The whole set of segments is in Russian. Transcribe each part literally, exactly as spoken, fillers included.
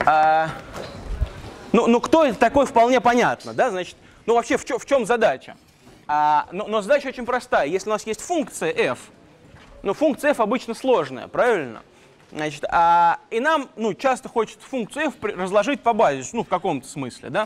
А, ну, ну, кто это такой, вполне понятно, да? Значит, ну, вообще, в, чё, в чем задача? А, но, но задача очень простая. Если у нас есть функция f, ну, функция f обычно сложная, правильно? Значит, а, и нам, ну, часто хочется функцию f разложить по базе, ну, в каком-то смысле, да?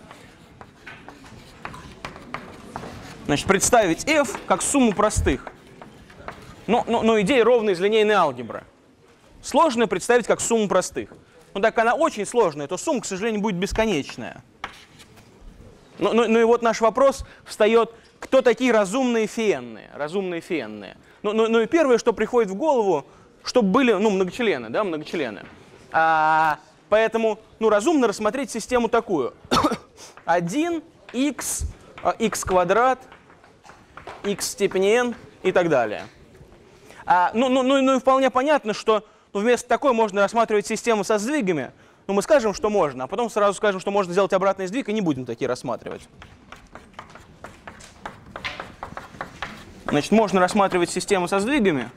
Значит, представить f как сумму простых. Ну, ну, ну, идея ровно из линейной алгебры. Сложно представить как сумму простых. Ну, так она очень сложная, то сумма, к сожалению, будет бесконечная. Ну, ну, ну и вот наш вопрос встает, кто такие разумные фиенные? Разумные фиенные. Ну, ну, ну и первое, что приходит в голову, чтобы были, ну, многочлены, да, многочлены. А, поэтому, ну, разумно рассмотреть систему такую. один х, х квадрат, х в степени n и так далее. А, ну, ну, ну, ну и вполне понятно, что ну, вместо такой можно рассматривать систему со сдвигами. Ну, мы скажем, что можно, а потом сразу скажем, что можно сделать обратный сдвиг, и не будем такие рассматривать. Значит, можно рассматривать систему со сдвигами.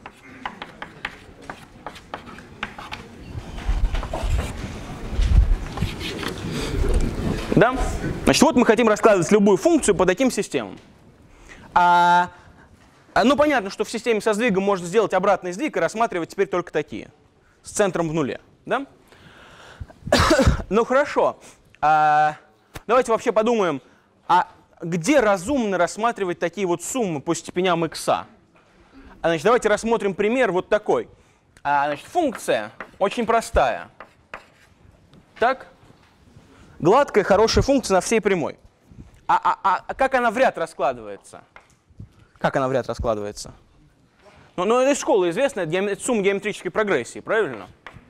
Да? Значит, вот мы хотим раскладывать любую функцию по таким системам. А, ну, понятно, что в системе со сдвигом можно сделать обратный сдвиг и рассматривать теперь только такие, с центром в нуле. Да? Ну, хорошо. А, давайте вообще подумаем, а где разумно рассматривать такие вот суммы по степеням х? А, значит, давайте рассмотрим пример вот такой. А, значит, функция очень простая. Так? Гладкая, хорошая функция на всей прямой. А, а, а как она в ряд раскладывается? Как она в ряд раскладывается? Ну, ну это из школы известно, это, это сумма геометрической прогрессии, правильно?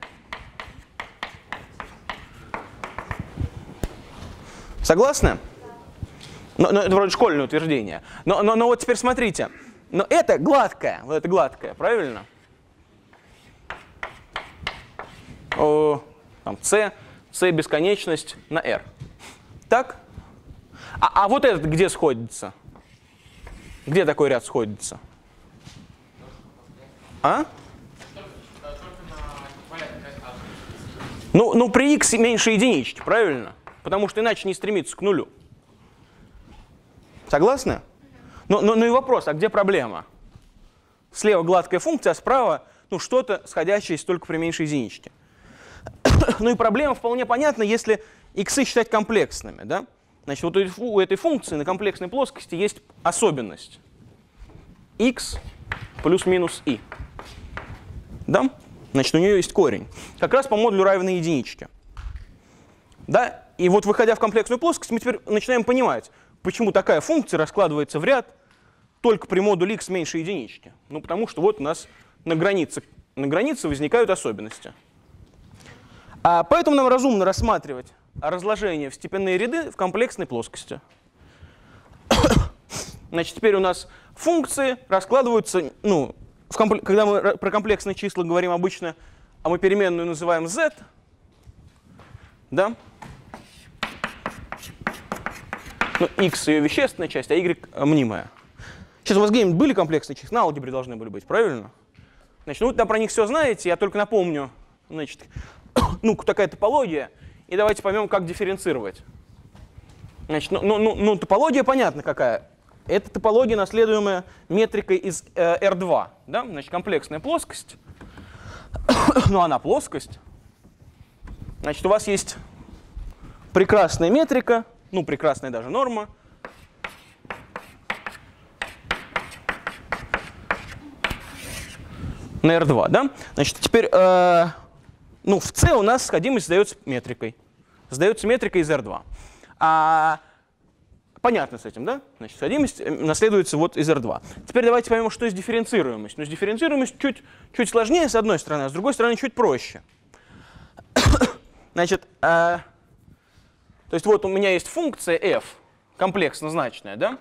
Согласны? Ну, ну, это вроде школьное утверждение. Но, но, но вот теперь смотрите. Но это гладкая, вот это гладкая, правильно? О, там c, c бесконечность на r. Так? А, а вот этот где сходится? Где такой ряд сходится? А? Ну, ну при x меньше единички, правильно? Потому что иначе не стремится к нулю. Согласны? Ну, ну, ну и вопрос, а где проблема? Слева гладкая функция, а справа ну, что-то сходящее только при меньшей единичке. Ну и проблема вполне понятна, если иксы считать комплексными. Да? Значит, вот у этой функции на комплексной плоскости есть особенность. X плюс-минус i. Да? Значит, у нее есть корень. Как раз по модулю равной единичке. Да? И вот выходя в комплексную плоскость, мы теперь начинаем понимать, почему такая функция раскладывается в ряд только при модуле x меньше единички. Ну, потому что вот у нас на границе, на границе возникают особенности. А поэтому нам разумно рассматривать разложение в степенные ряды в комплексной плоскости. Значит, теперь у нас функции раскладываются, ну, в комплек... когда мы про комплексные числа говорим обычно, а мы переменную называем z, да? Ну, x ее вещественная часть, а y мнимая. Сейчас у вас где-нибудь были комплексные числа? На алгебре должны были быть, правильно? Значит, ну вы там про них все знаете, я только напомню, значит, ну, такая топология, и давайте поймем, как дифференцировать. Значит, ну, ну, ну топология понятна какая. Это топология, наследуемая метрикой из э, эр два. Да? Значит, комплексная плоскость. Ну, она плоскость. Значит, у вас есть прекрасная метрика, ну, прекрасная даже норма. На эр два, да? Значит, теперь, э, ну, в C у нас сходимость задается метрикой. Задается метрикой из эр два. А, понятно с этим, да? Значит, сходимость наследуется вот из эр два. Теперь давайте поймем, что есть дифференцируемость. Ну, с дифференцируемость чуть, чуть сложнее, с одной стороны, а с другой стороны, чуть проще. Значит, э, то есть вот у меня есть функция f, комплексно значная, да?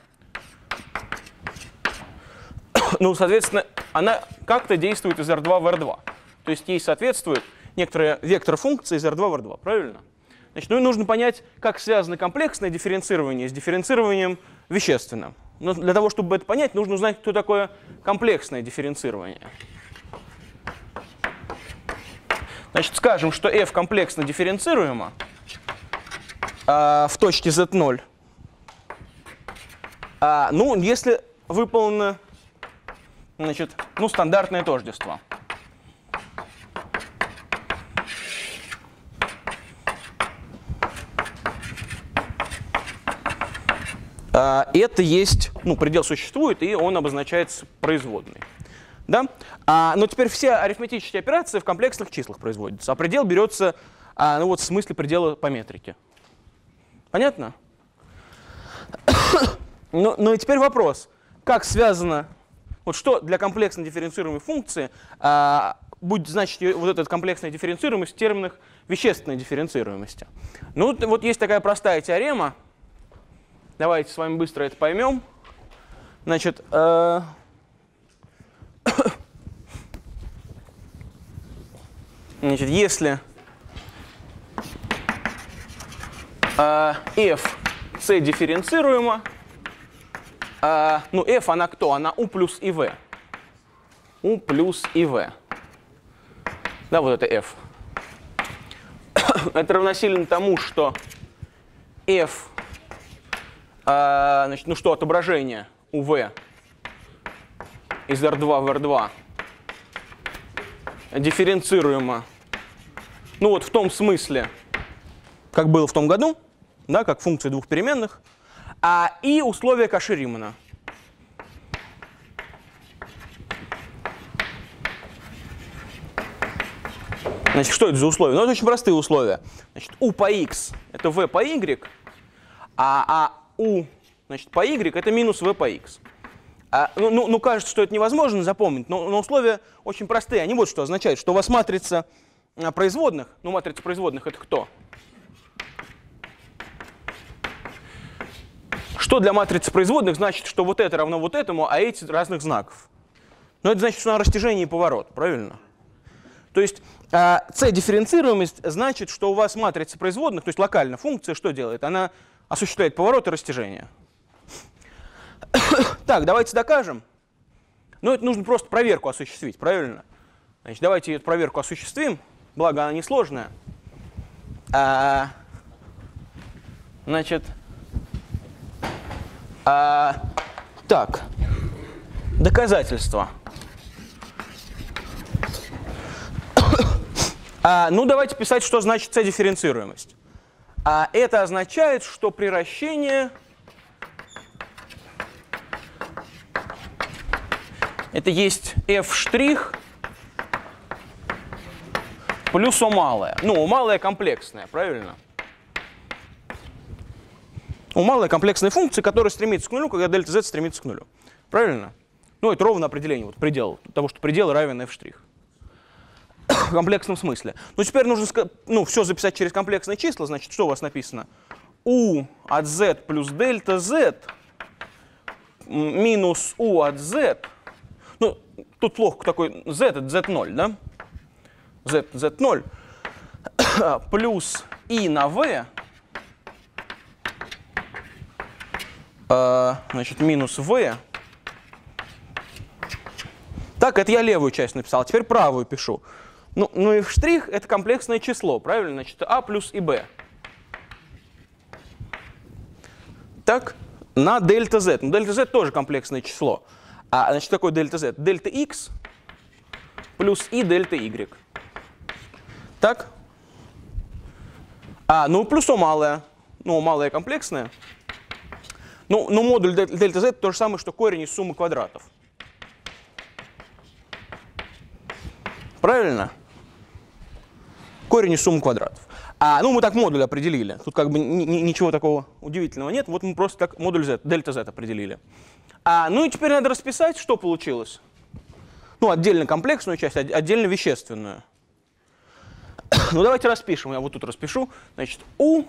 Ну, соответственно, она как-то действует из эр два в эр два. То есть ей соответствует некоторый вектор функции из эр два в эр два, правильно? Значит, ну и нужно понять, как связано комплексное дифференцирование с дифференцированием вещественным. Но для того, чтобы это понять, нужно узнать, что такое комплексное дифференцирование. Значит, скажем, что f комплексно дифференцируемо а, в точке зет ноль. А, ну, если выполнено, значит, ну, стандартное тождество. А, это есть, ну, предел существует, и он обозначается производной. Да? А, но теперь все арифметические операции в комплексных числах производятся, а предел берется, а, ну, вот в смысле предела по метрике. Понятно? Но, но и теперь вопрос, как связано, вот что для комплексно дифференцируемой функции а, будет значить вот эта комплексная дифференцируемость в терминах вещественной дифференцируемости. Ну, вот, вот есть такая простая теорема, давайте с вами быстро это поймем. Значит, э, значит если э, f c дифференцируема, Uh, ну, f, она кто? Она u плюс и v. U плюс и v. Да, вот это f. Это равносильно тому, что f, uh, значит, ну что, отображение uv из эр два в эр два дифференцируемо, ну вот в том смысле, как было в том году, да, как функция двух переменных, а, и условия Каши-Римана. Значит, что это за условия? Ну, это очень простые условия. Значит, u по x — это v по y, а, а u, значит, по y — это минус v по x. А, ну, ну, ну, кажется, что это невозможно запомнить, но, но условия очень простые. Они вот что означают, что у вас матрица производных, ну, матрица производных — это кто? Что для матрицы производных значит, что вот это равно вот этому, а эти разных знаков? Ну, это значит, что на растяжение и поворот, правильно? То есть c-дифференцируемость значит, что у вас матрица производных, то есть локально функция, что делает? Она осуществляет поворот и растяжение. Так, давайте докажем. Ну, это нужно просто проверку осуществить, правильно? Значит, давайте эту проверку осуществим, благо она несложная. А, значит... А, так, доказательства. а, ну, давайте писать, что значит c-дифференцируемость. А, это означает, что при вращении это есть f' плюс o малое. Ну, o малое комплексное, правильно? У малой комплексной функции, которая стремится к нулю, когда дельта z стремится к нулю. Правильно? Ну, это ровно определение, вот предел того, что предел равен f'. В комплексном смысле. Ну, теперь нужно, ну, все записать через комплексные числа. Значит, что у вас написано? U от z плюс дельта z минус u от z. Ну, тут плохо такой z, это зет ноль, да? z, зет ноль. Плюс i на v. Значит, минус v. Так, это я левую часть написал. Теперь правую пишу. Ну, ну и штрих — это комплексное число, правильно? Значит, a плюс и b. Так, на дельта z. Ну, дельта z тоже комплексное число. А, значит, такое дельта z? Дельта x плюс и дельта y. Так? А, ну, плюс o малое. Ну, o малое комплексное. Ну, но модуль дельта z то же самое, что корень из суммы квадратов. Правильно? Корень из суммы квадратов. А, ну, мы так модуль определили. Тут как бы ничего такого удивительного нет. Вот мы просто так модуль z, дельта z определили. А, ну и теперь надо расписать, что получилось. Ну, отдельно комплексную часть, отдельно вещественную. Ну, давайте распишем. Я вот тут распишу. Значит, u,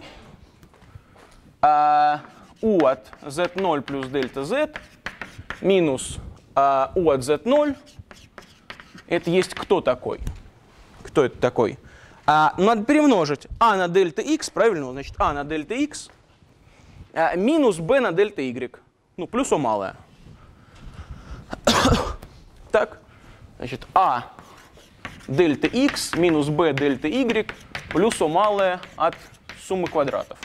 а, u от зет ноль плюс дельта z минус а, u от зет ноль. Это есть кто такой? Кто это такой? А, надо перемножить а на дельта x, правильно? Значит, а на дельта x а, минус b на дельта y. Ну, плюс o малое. Так, значит, а дельта x минус b дельта y плюс o малое от суммы квадратов.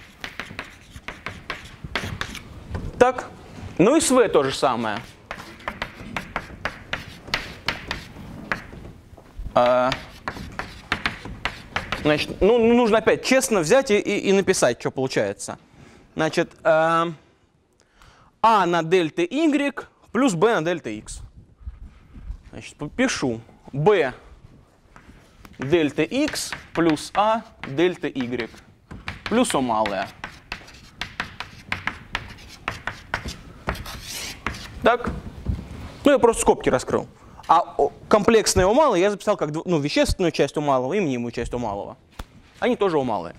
Так, ну и с v то же самое. А, значит, ну, нужно опять честно взять и, и, и написать, что получается. Значит, а, a на дельта y плюс b на дельта x. Значит, пишу b дельта x плюс a дельта y плюс o малое. Так? Ну, я просто скобки раскрыл. А комплексное o малое я записал как ну, вещественную часть o малого и мнимую часть o малого. Они тоже o малые.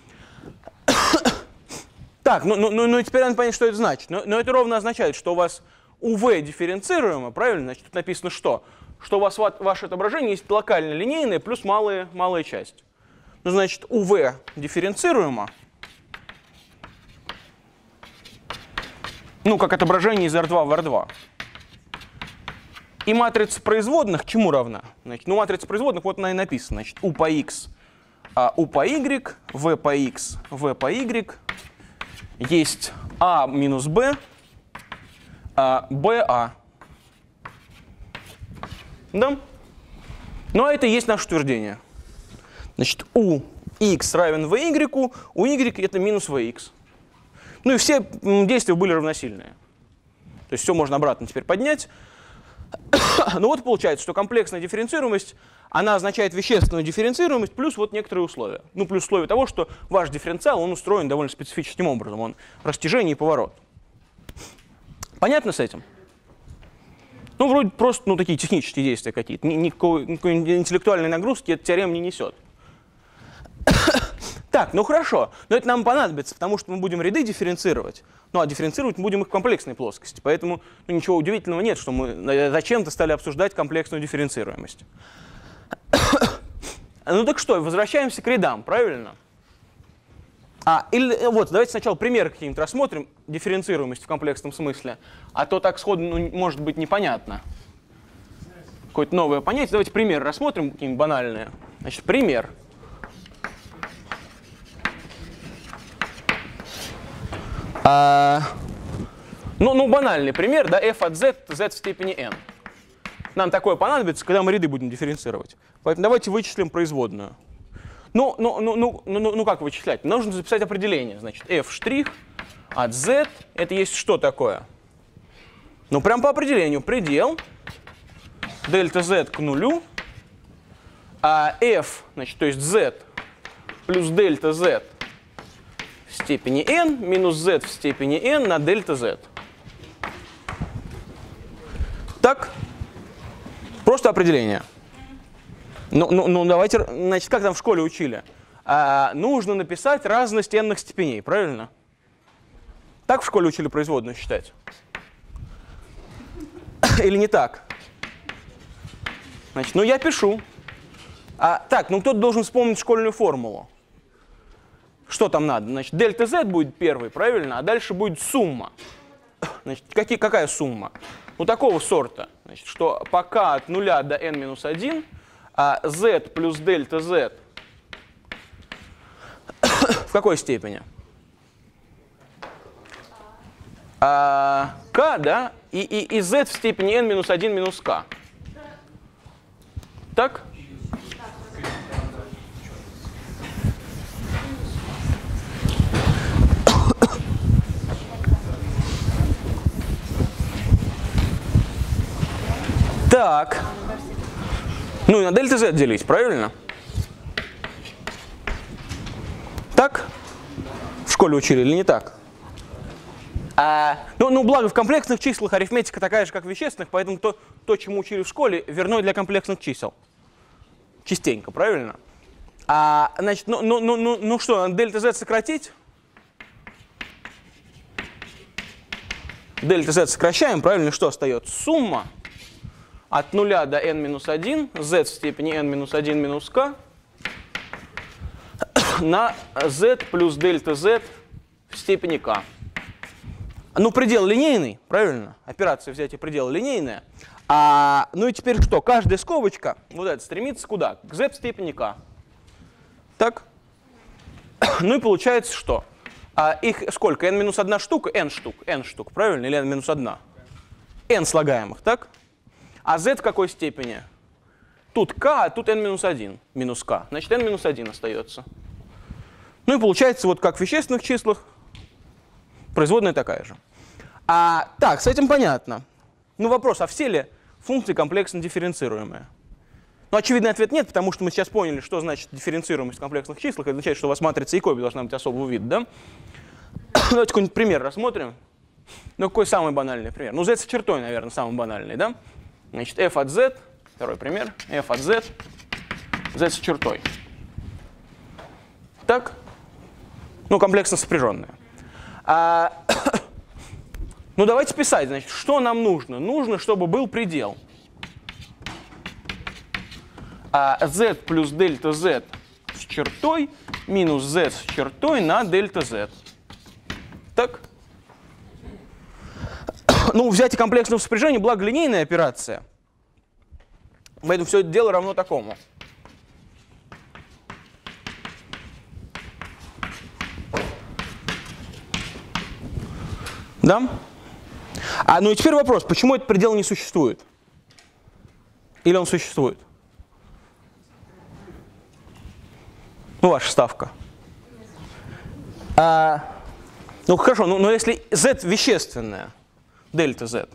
Так, ну, ну, ну, ну теперь надо понять, что это значит. Но, но это ровно означает, что у вас у v дифференцируемо, правильно? Значит, тут написано что? Что у вас ваше отображение есть локально линейное плюс малая, малая часть. Ну, значит, у v дифференцируемо. Ну, как отображение из эр два в эр два. И матрица производных чему равна? Значит, ну, матрица производных, вот она и написана. Значит, u по x, а u по y, v по x, v по y, есть a минус b, а ba. Да? Ну, а это и есть наше утверждение. Значит, у x равен vy, у y это минус vx. Ну и все действия были равносильные. То есть все можно обратно теперь поднять. Ну вот получается, что комплексная дифференцируемость, она означает вещественную дифференцируемость плюс вот некоторые условия. Ну плюс условие того, что ваш дифференциал, он устроен довольно специфическим образом. Он растяжение и поворот. Понятно с этим? Ну вроде просто ну, такие технические действия какие-то. Никакой, никакой интеллектуальной нагрузки эта теорема не несет. Так, ну хорошо, но это нам понадобится, потому что мы будем ряды дифференцировать. Ну а дифференцировать мы будем их в комплексной плоскости. Поэтому ну, ничего удивительного нет, что мы зачем-то стали обсуждать комплексную дифференцируемость. Ну так что, возвращаемся к рядам, правильно? А, или вот, давайте сначала примеры какие-нибудь рассмотрим, дифференцируемость в комплексном смысле, а то так сходу ну, может быть непонятно. Какое-то новое понятие. Давайте примеры рассмотрим, какие-нибудь банальные. Значит, пример. А, ну, ну, банальный пример, да, f от z, z в степени n. Нам такое понадобится, когда мы ряды будем дифференцировать. Поэтому давайте вычислим производную. Ну, ну, ну, ну, ну, ну как вычислять? Нужно записать определение. Значит, f' от z, это есть что такое? Ну, прям по определению. Предел, дельта z к нулю, а f, значит, то есть z плюс дельта z в степени n минус z в степени n на дельта z. Так? Просто определение. Ну, ну, ну давайте, значит, как там в школе учили? А, нужно написать разность n-ных степеней, правильно? Так в школе учили производную считать? Или не так? Значит, ну я пишу. А, так, ну кто-то должен вспомнить школьную формулу. Что там надо? Значит, дельта z будет первый, правильно? А дальше будет сумма. Значит, какие, какая сумма? Ну, такого сорта. Значит, что пока от нуля до n минус один, а z плюс дельта z в какой степени? А, k, да? И, и, и z в степени n минус один минус k. Так? Так. Ну и на дельта z делить, правильно? Так? В школе учили или не так? А, ну, ну, благо в комплексных числах арифметика такая же, как в вещественных, поэтому то, то, чему учили в школе, верно для комплексных чисел. Частенько, правильно? А, значит, ну, ну, ну, ну, ну что, надо дельта z сократить? Дельта z сокращаем, правильно? Что остается? Сумма от нуля до n минус один, z в степени n минус один минус k на z плюс дельта z в степени k. Ну, предел линейный, правильно? Операция взятия предела линейная. А, ну и теперь что? Каждая скобочка, вот это, стремится куда? К z в степени k. Так? Ну и получается что? А, их сколько? n минус одна штука? n штук. n штук, правильно? Или n минус одна? n слагаемых, так? А z в какой степени? Тут k, а тут n минус один. Минус k. Значит, n минус один остается. Ну и получается, вот как в вещественных числах, производная такая же. А, так, с этим понятно. Ну вопрос, а все ли функции комплексно дифференцируемые? Ну, очевидный ответ нет, потому что мы сейчас поняли, что значит дифференцируемость в комплексных числах. Это означает, что у вас матрица Якоби должна быть особого вида, да? Давайте какой-нибудь пример рассмотрим. Ну, какой самый банальный пример? Ну, z с чертой, наверное, самый банальный, да? Значит, f от z, второй пример, f от z, z с чертой. Так? Ну, комплексно сопряженная. А, ну, давайте писать, значит, что нам нужно? Нужно, чтобы был предел. А z плюс дельта z с чертой минус z с чертой на дельта z. Так? Ну, взятие комплексного сопряжения, благо линейная операция. Поэтому все это дело равно такому. Да? А, ну и теперь вопрос, почему этот предел не существует? Или он существует? Ну, ваша ставка. А, ну, хорошо, ну, но если z вещественная, дельта z,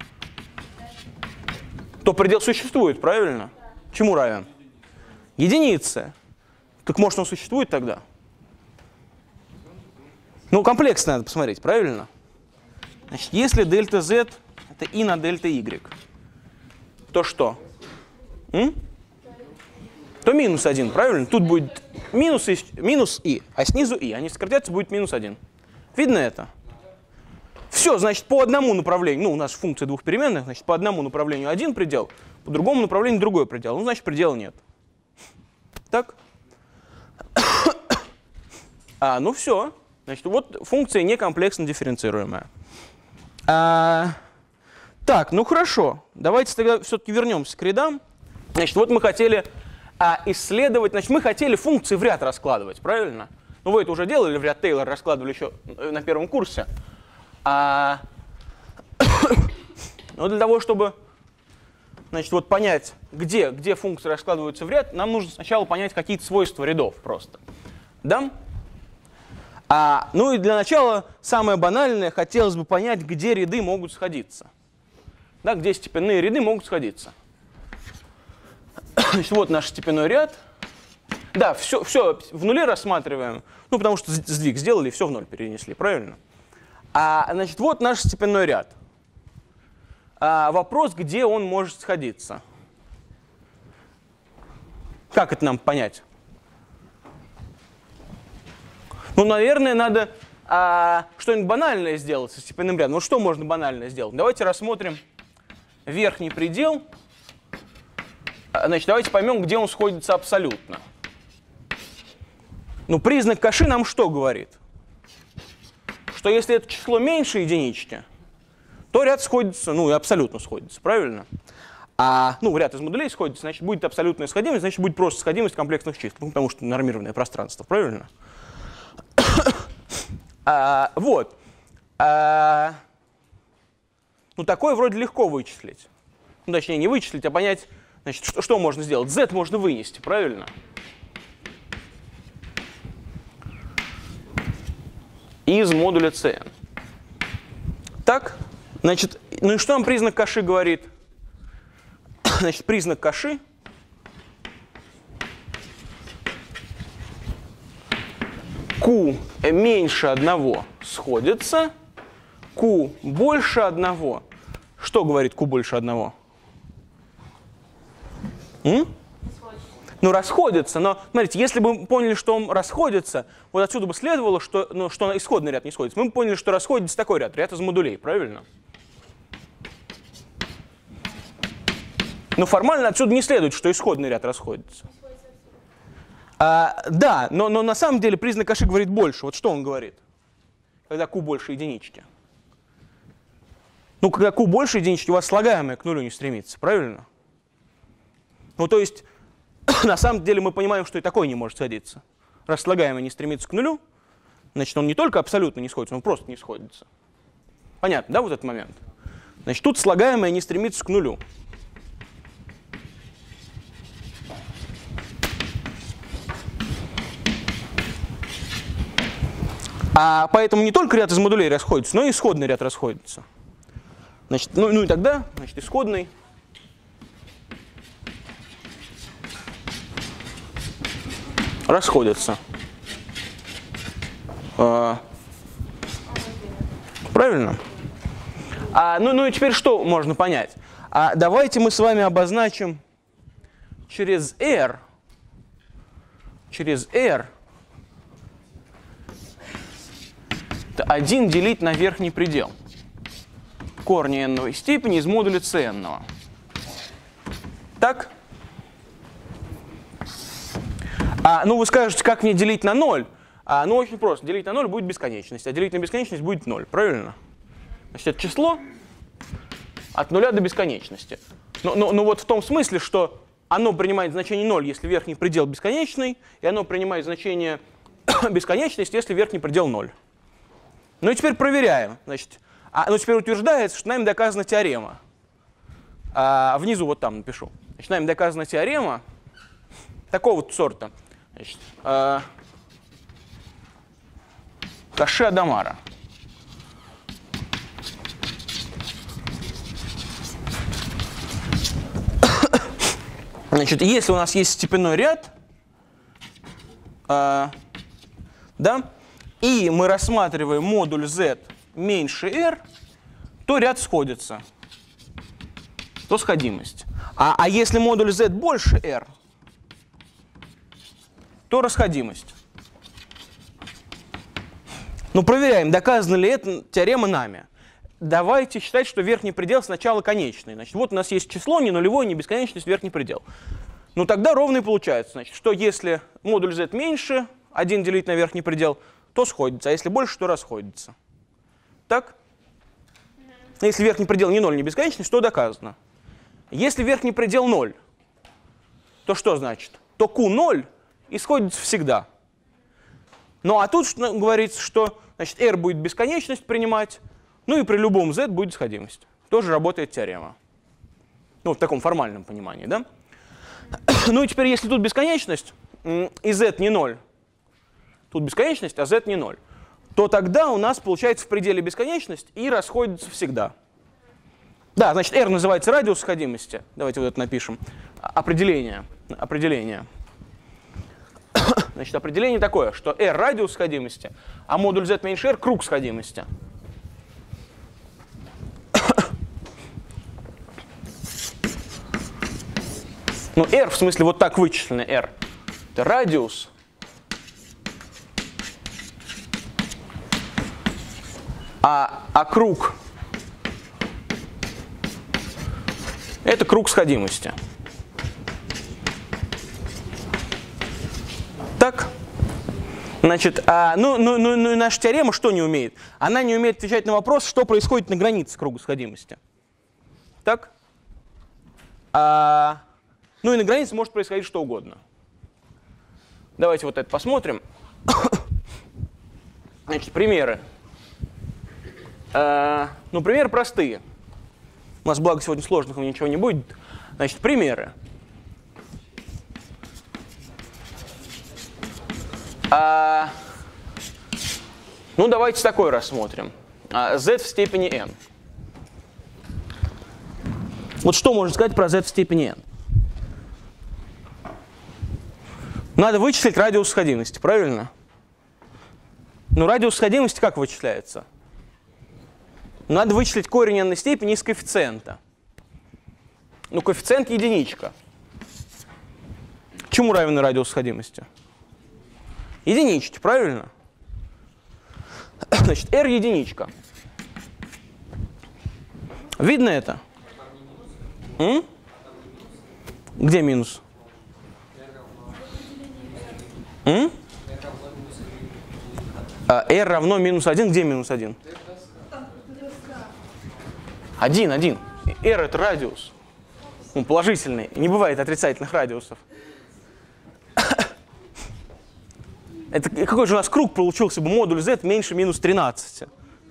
то предел существует, правильно? Чему равен? Единице. Так может он существует тогда? Ну, комплексно надо посмотреть, правильно? Значит, если дельта z это и на дельта y, то что? М? То минус один, правильно? Тут будет минус и, минус и, а снизу и. Они сократятся, будет минус один. Видно это? Все, значит, по одному направлению, ну, у нас функция двух переменных, значит, по одному направлению один предел, по другому направлению другой предел. Ну, значит, предела нет. Так? А, ну все. Значит, вот функция некомплексно дифференцируемая. А, так, ну хорошо. Давайте тогда все-таки вернемся к рядам. Значит, вот мы хотели а, исследовать, значит, мы хотели функции в ряд раскладывать, правильно? Ну, вы это уже делали, в ряд Тейлор раскладывали еще на первом курсе. А, но для того, чтобы, значит, вот понять, где, где функции раскладываются в ряд, нам нужно сначала понять какие-то свойства рядов просто. Да? А, ну и для начала самое банальное, хотелось бы понять, где ряды могут сходиться. Да, где степенные ряды могут сходиться. Значит, вот наш степенной ряд. Да, все, все в нуле рассматриваем, ну потому что сдвиг сделали, все в ноль перенесли, правильно? А, значит, вот наш степенной ряд. А, вопрос, где он может сходиться. Как это нам понять? Ну, наверное, надо а, что-нибудь банальное сделать со степенным рядом. Ну, что можно банальное сделать? Давайте рассмотрим верхний предел. Значит, давайте поймем, где он сходится абсолютно. Ну, признак Каши нам что говорит? Что если это число меньше единички, то ряд сходится, ну, и абсолютно сходится, правильно? А, ну, ряд из модулей сходится, значит, будет абсолютная сходимость, значит, будет просто сходимость комплексных чисел, ну, потому что нормированное пространство, правильно? А, вот. А, ну, такое вроде легко вычислить. Ну, точнее, не вычислить, а понять, значит, что, что можно сделать. Z можно вынести, правильно? Из модуля Cn. Так, значит, ну и что нам признак Каши говорит? Значит, признак Каши Q меньше одного сходится, Q больше одного. Что говорит Q больше одного? М? Ну, расходится, но, смотрите, если бы мы поняли, что он расходится, вот отсюда бы следовало, что, ну, что исходный ряд не сходится. Мы бы поняли, что расходится такой ряд, ряд из модулей, правильно? Но формально отсюда не следует, что исходный ряд расходится. А, да, но, но на самом деле признак Каши говорит больше. Вот что он говорит, когда Q больше единички? Ну, когда q больше единички, у вас слагаемое к нулю не стремится, правильно? Ну, то есть, на самом деле мы понимаем, что и такое не может сходиться. Раз слагаемое не стремится к нулю, значит, он не только абсолютно не сходится, он просто не сходится. Понятно, да, вот этот момент? Значит, тут слагаемое не стремится к нулю. А поэтому не только ряд из модулей расходится, но и исходный ряд расходится. Значит, ну, ну и тогда, значит, исходный расходится. А, правильно? А, ну, ну и теперь что можно понять? А давайте мы с вами обозначим через R, через R один делить на верхний предел корня n-новой степени из модуля c n-ного. Так? А, ну вы скажете, как мне делить на ноль? А, ну очень просто. Делить на ноль будет бесконечность, а делить на бесконечность будет ноль. Правильно? Значит, это число от нуля до бесконечности. Но, но, но вот в том смысле, что оно принимает значение ноль, если верхний предел бесконечный, и оно принимает значение бесконечности, если верхний предел ноль. Ну и теперь проверяем. Значит, а, ну теперь утверждается, что нами доказана теорема. А, внизу вот там напишу. Значит, нами доказана теорема такого вот сорта. Значит, а, Каши-Адамара. Значит, если у нас есть степенной ряд, а, да, и мы рассматриваем модуль z меньше r, то ряд сходится, то сходимость. А, а если модуль z больше r, то расходимость. Ну, проверяем, доказана ли эта теорема нами. Давайте считать, что верхний предел сначала конечный. Значит, вот у нас есть число, не нулевое, не бесконечность, верхний предел. Ну, тогда ровно и получается, значит, что если модуль z меньше, один делить на верхний предел, то сходится, а если больше, то расходится. Так? Если верхний предел не ноль, не бесконечность, то доказано. Если верхний предел ноль, то что значит? То q ноль и сходится всегда. Ну а тут говорится, что значит, r будет бесконечность принимать, ну и при любом z будет сходимость. Тоже работает теорема. Ну, в таком формальном понимании, да? Ну и теперь, если тут бесконечность, и z не ноль, тут бесконечность, а z не ноль, то тогда у нас получается в пределе бесконечность и расходится всегда. Да, значит, r называется радиус сходимости. Давайте вот это напишем. Определение. Определение. Значит, определение такое, что r радиус сходимости, а модуль z меньше r круг сходимости. Ну, r в смысле вот так вычисленный r. Это радиус а, а круг это круг сходимости. Так? Значит, а, ну, ну, ну, ну, наша теорема что не умеет? Она не умеет отвечать на вопрос, что происходит на границе круга сходимости. Так? А, ну и на границе может происходить что угодно. Давайте вот это посмотрим. Значит, примеры. А, ну, примеры простые. У нас, благо, сегодня сложных ничего не будет. Значит, примеры. А, ну, давайте такой рассмотрим. А, z в степени n. Вот что можно сказать про z в степени n? Надо вычислить радиус сходимости, правильно? Ну, радиус сходимости как вычисляется? Надо вычислить корень n степени из коэффициента. Ну, коэффициент единичка. Чему равен радиус сходимости? Единичке, правильно? Значит, r единичка. Видно это? М? Где минус? М? А, r равно минус один. Где минус один? Один, один. R это радиус. Он положительный. Не бывает отрицательных радиусов. Это какой же у нас круг получился бы модуль z меньше минус тринадцати?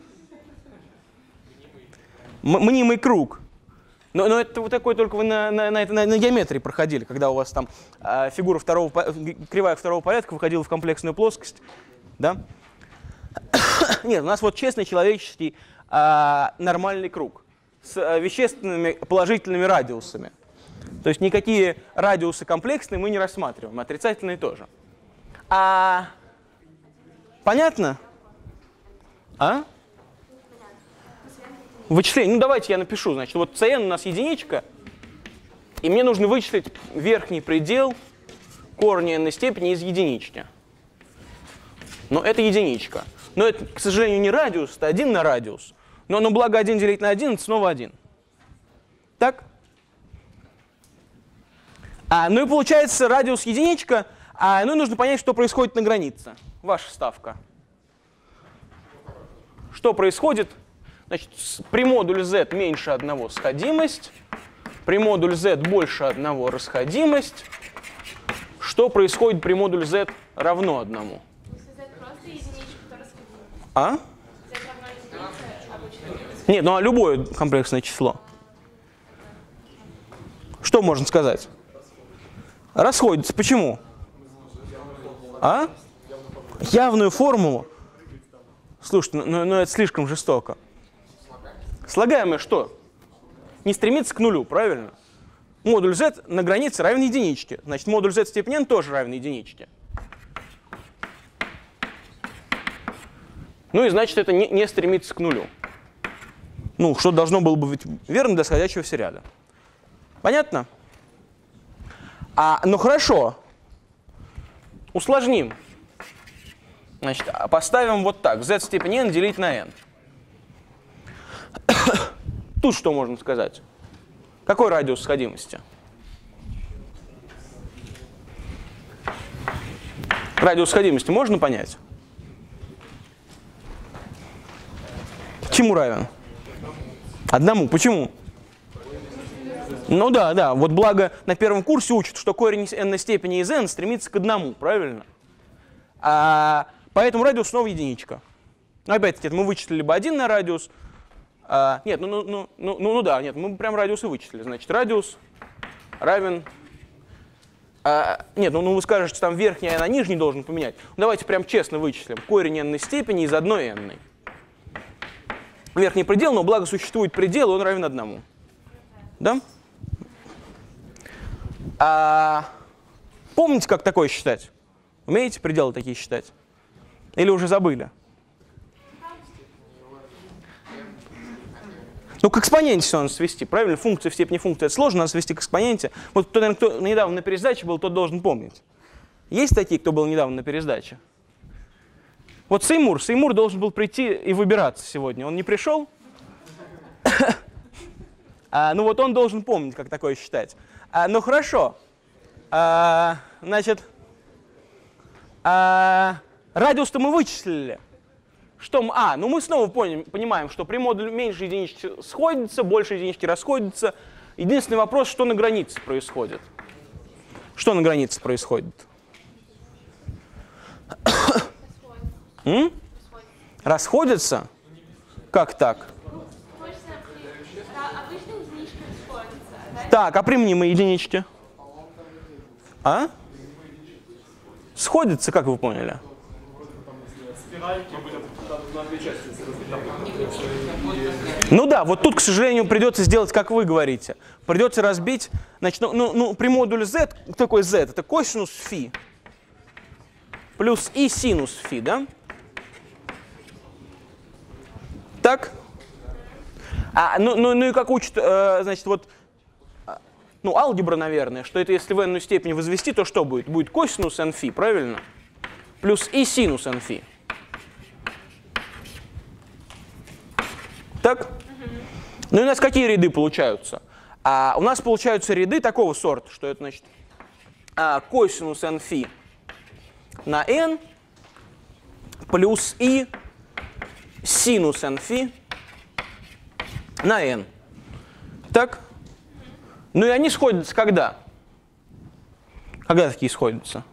Мнимый круг. Но, но это вот такой только вы на, на, на, на, на геометрии проходили, когда у вас там э, фигура второго, кривая второго порядка выходила в комплексную плоскость. Да? Нет, у нас вот честный человеческий э, нормальный круг с э, вещественными положительными радиусами. То есть никакие радиусы комплексные мы не рассматриваем, отрицательные тоже. А понятно? А? Вычисление. Ну давайте я напишу. Значит, вот cn у нас единичка, и мне нужно вычислить верхний предел корня n степени из единички. Но это единичка. Но это, к сожалению, не радиус, это один на радиус. Но, но благо один делить на один, это снова один. Так? А, ну и получается радиус единичка. А, ну и нужно понять, что происходит на границе. Ваша ставка. Что происходит? Значит, при модуле z меньше одного сходимость, при модуле z больше одного расходимость. Что происходит при модуле z равно одному? Если z просто единичка, то расходимость. А? Z равно единице обычно. Нет, ну а любое комплексное число. Что можно сказать? Расходится. Почему? А? Явную формулу? Слушайте, ну, ну это слишком жестоко. Слагаемое что? Не стремится к нулю, правильно? Модуль z на границе равен единичке. Значит, модуль z степени n тоже равен единичке. Ну и значит, это не, не стремится к нулю. Ну, что должно было бы быть верно для сходящегося ряда. Понятно? А, ну хорошо. Усложним. Значит, поставим вот так. Z в степени n делить на n. Тут что можно сказать? Какой радиус сходимости? Радиус сходимости можно понять? Чему равен? Одному. Почему? Ну да, да. Вот благо на первом курсе учат, что корень n степени из n стремится к одному, правильно? А, поэтому радиус снова единичка. Но опять-таки, мы вычислили бы один на радиус. А, нет, ну, ну, ну, ну, ну да, нет, мы прям радиус и вычислили. Значит, радиус равен... А, нет, ну, ну вы скажете, там верхний n на нижний должен поменять. Ну, давайте прям честно вычислим. Корень n степени из одной n. Верхний предел, но благо существует предел, он равен одному. Да? А, помните, как такое считать? Умеете пределы такие считать? Или уже забыли? Ну, к экспоненте все надо свести, правильно? Функция в степени функции это сложно, надо свести к экспоненте. Вот кто, наверное, кто недавно на пересдаче был, тот должен помнить. Есть такие, кто был недавно на пересдаче? Вот Сеймур. Сеймур должен был прийти и выбираться сегодня. Он не пришел? а, ну вот он должен помнить, как такое считать. А, ну хорошо. А, значит, а, радиус-то мы вычислили. Что мы, а, ну мы снова поняли, понимаем, что при модуле меньше единички сходится, больше единички расходится. Единственный вопрос, что на границе происходит. Что на границе происходит? М? Расходятся? Как так? Так, а при мнимой единичке? А? Сходятся, как вы поняли? Ну да, вот тут, к сожалению, придется сделать, как вы говорите. Придется разбить, значит, ну, ну, ну при модуле z, такой z, это косинус φ плюс и синус φ, да? Так? А, ну, ну, ну и как учат, э, значит, вот, ну, алгебра, наверное, что это если в n степени возвести, то что будет? Будет косинус n φ, правильно? Плюс и синус n φ. Так? Ну и у нас какие ряды получаются? А, у нас получаются ряды такого сорта, что это, значит, а, косинус n φ на n плюс и синус n φ на n. Так? Ну и они сходятся когда? Когда такие сходятся?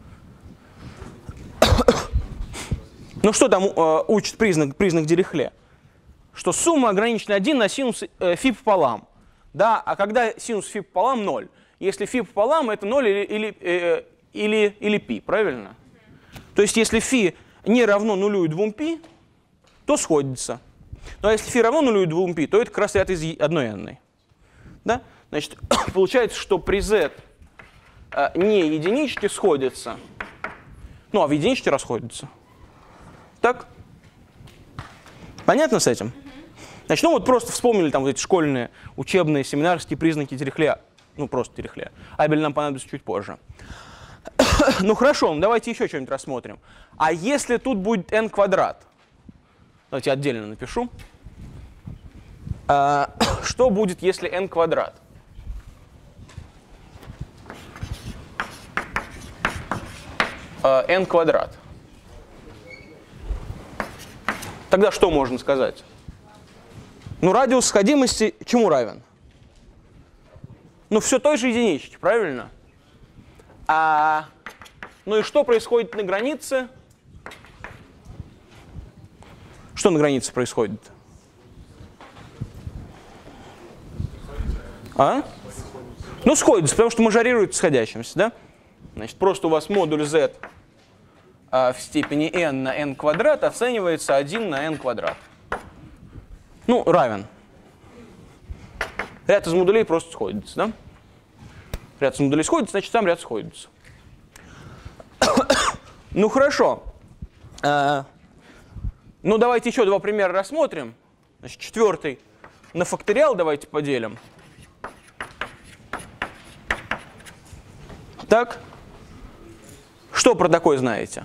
Ну что там э, учит признак, признак Дирихле? Что сумма ограничена один на синус э, фи пополам. Да? А когда синус фи пополам ноль? Если фи пополам это ноль или, или, э, или, или пи, правильно? То есть если фи не равно нулю и двум пи, то сходится. Ну а если фи равно нулю и двум пи, то это как раз ряд из одной n. Да? Значит, получается, что при z э, не единички сходятся, ну а в единичке расходятся. Так? Понятно с этим? Значит, ну вот просто вспомнили там вот эти школьные, учебные, семинарские признаки Дирихле. Ну просто Дирихле. Абель нам понадобится чуть позже. Ну хорошо, ну давайте еще что-нибудь рассмотрим. А если тут будет n квадрат? Давайте отдельно напишу. А, что будет, если n квадрат? А, n квадрат. Тогда что можно сказать? Ну, радиус сходимости чему равен? Ну, все той же единичке, правильно? А, ну и что происходит на границе? Что на границе происходит? А? Ну, сходится, потому что мажорирует сходящимся, да? Значит, просто у вас модуль z в степени n на n квадрат оценивается один на n квадрат. Ну, равен. Ряд из модулей просто сходится, да? Ряд из модулей сходится, значит, сам ряд сходится. Ну, хорошо. А, ну, давайте еще два примера рассмотрим. Значит, четвертый на факториал давайте поделим. Так. Что про такое знаете?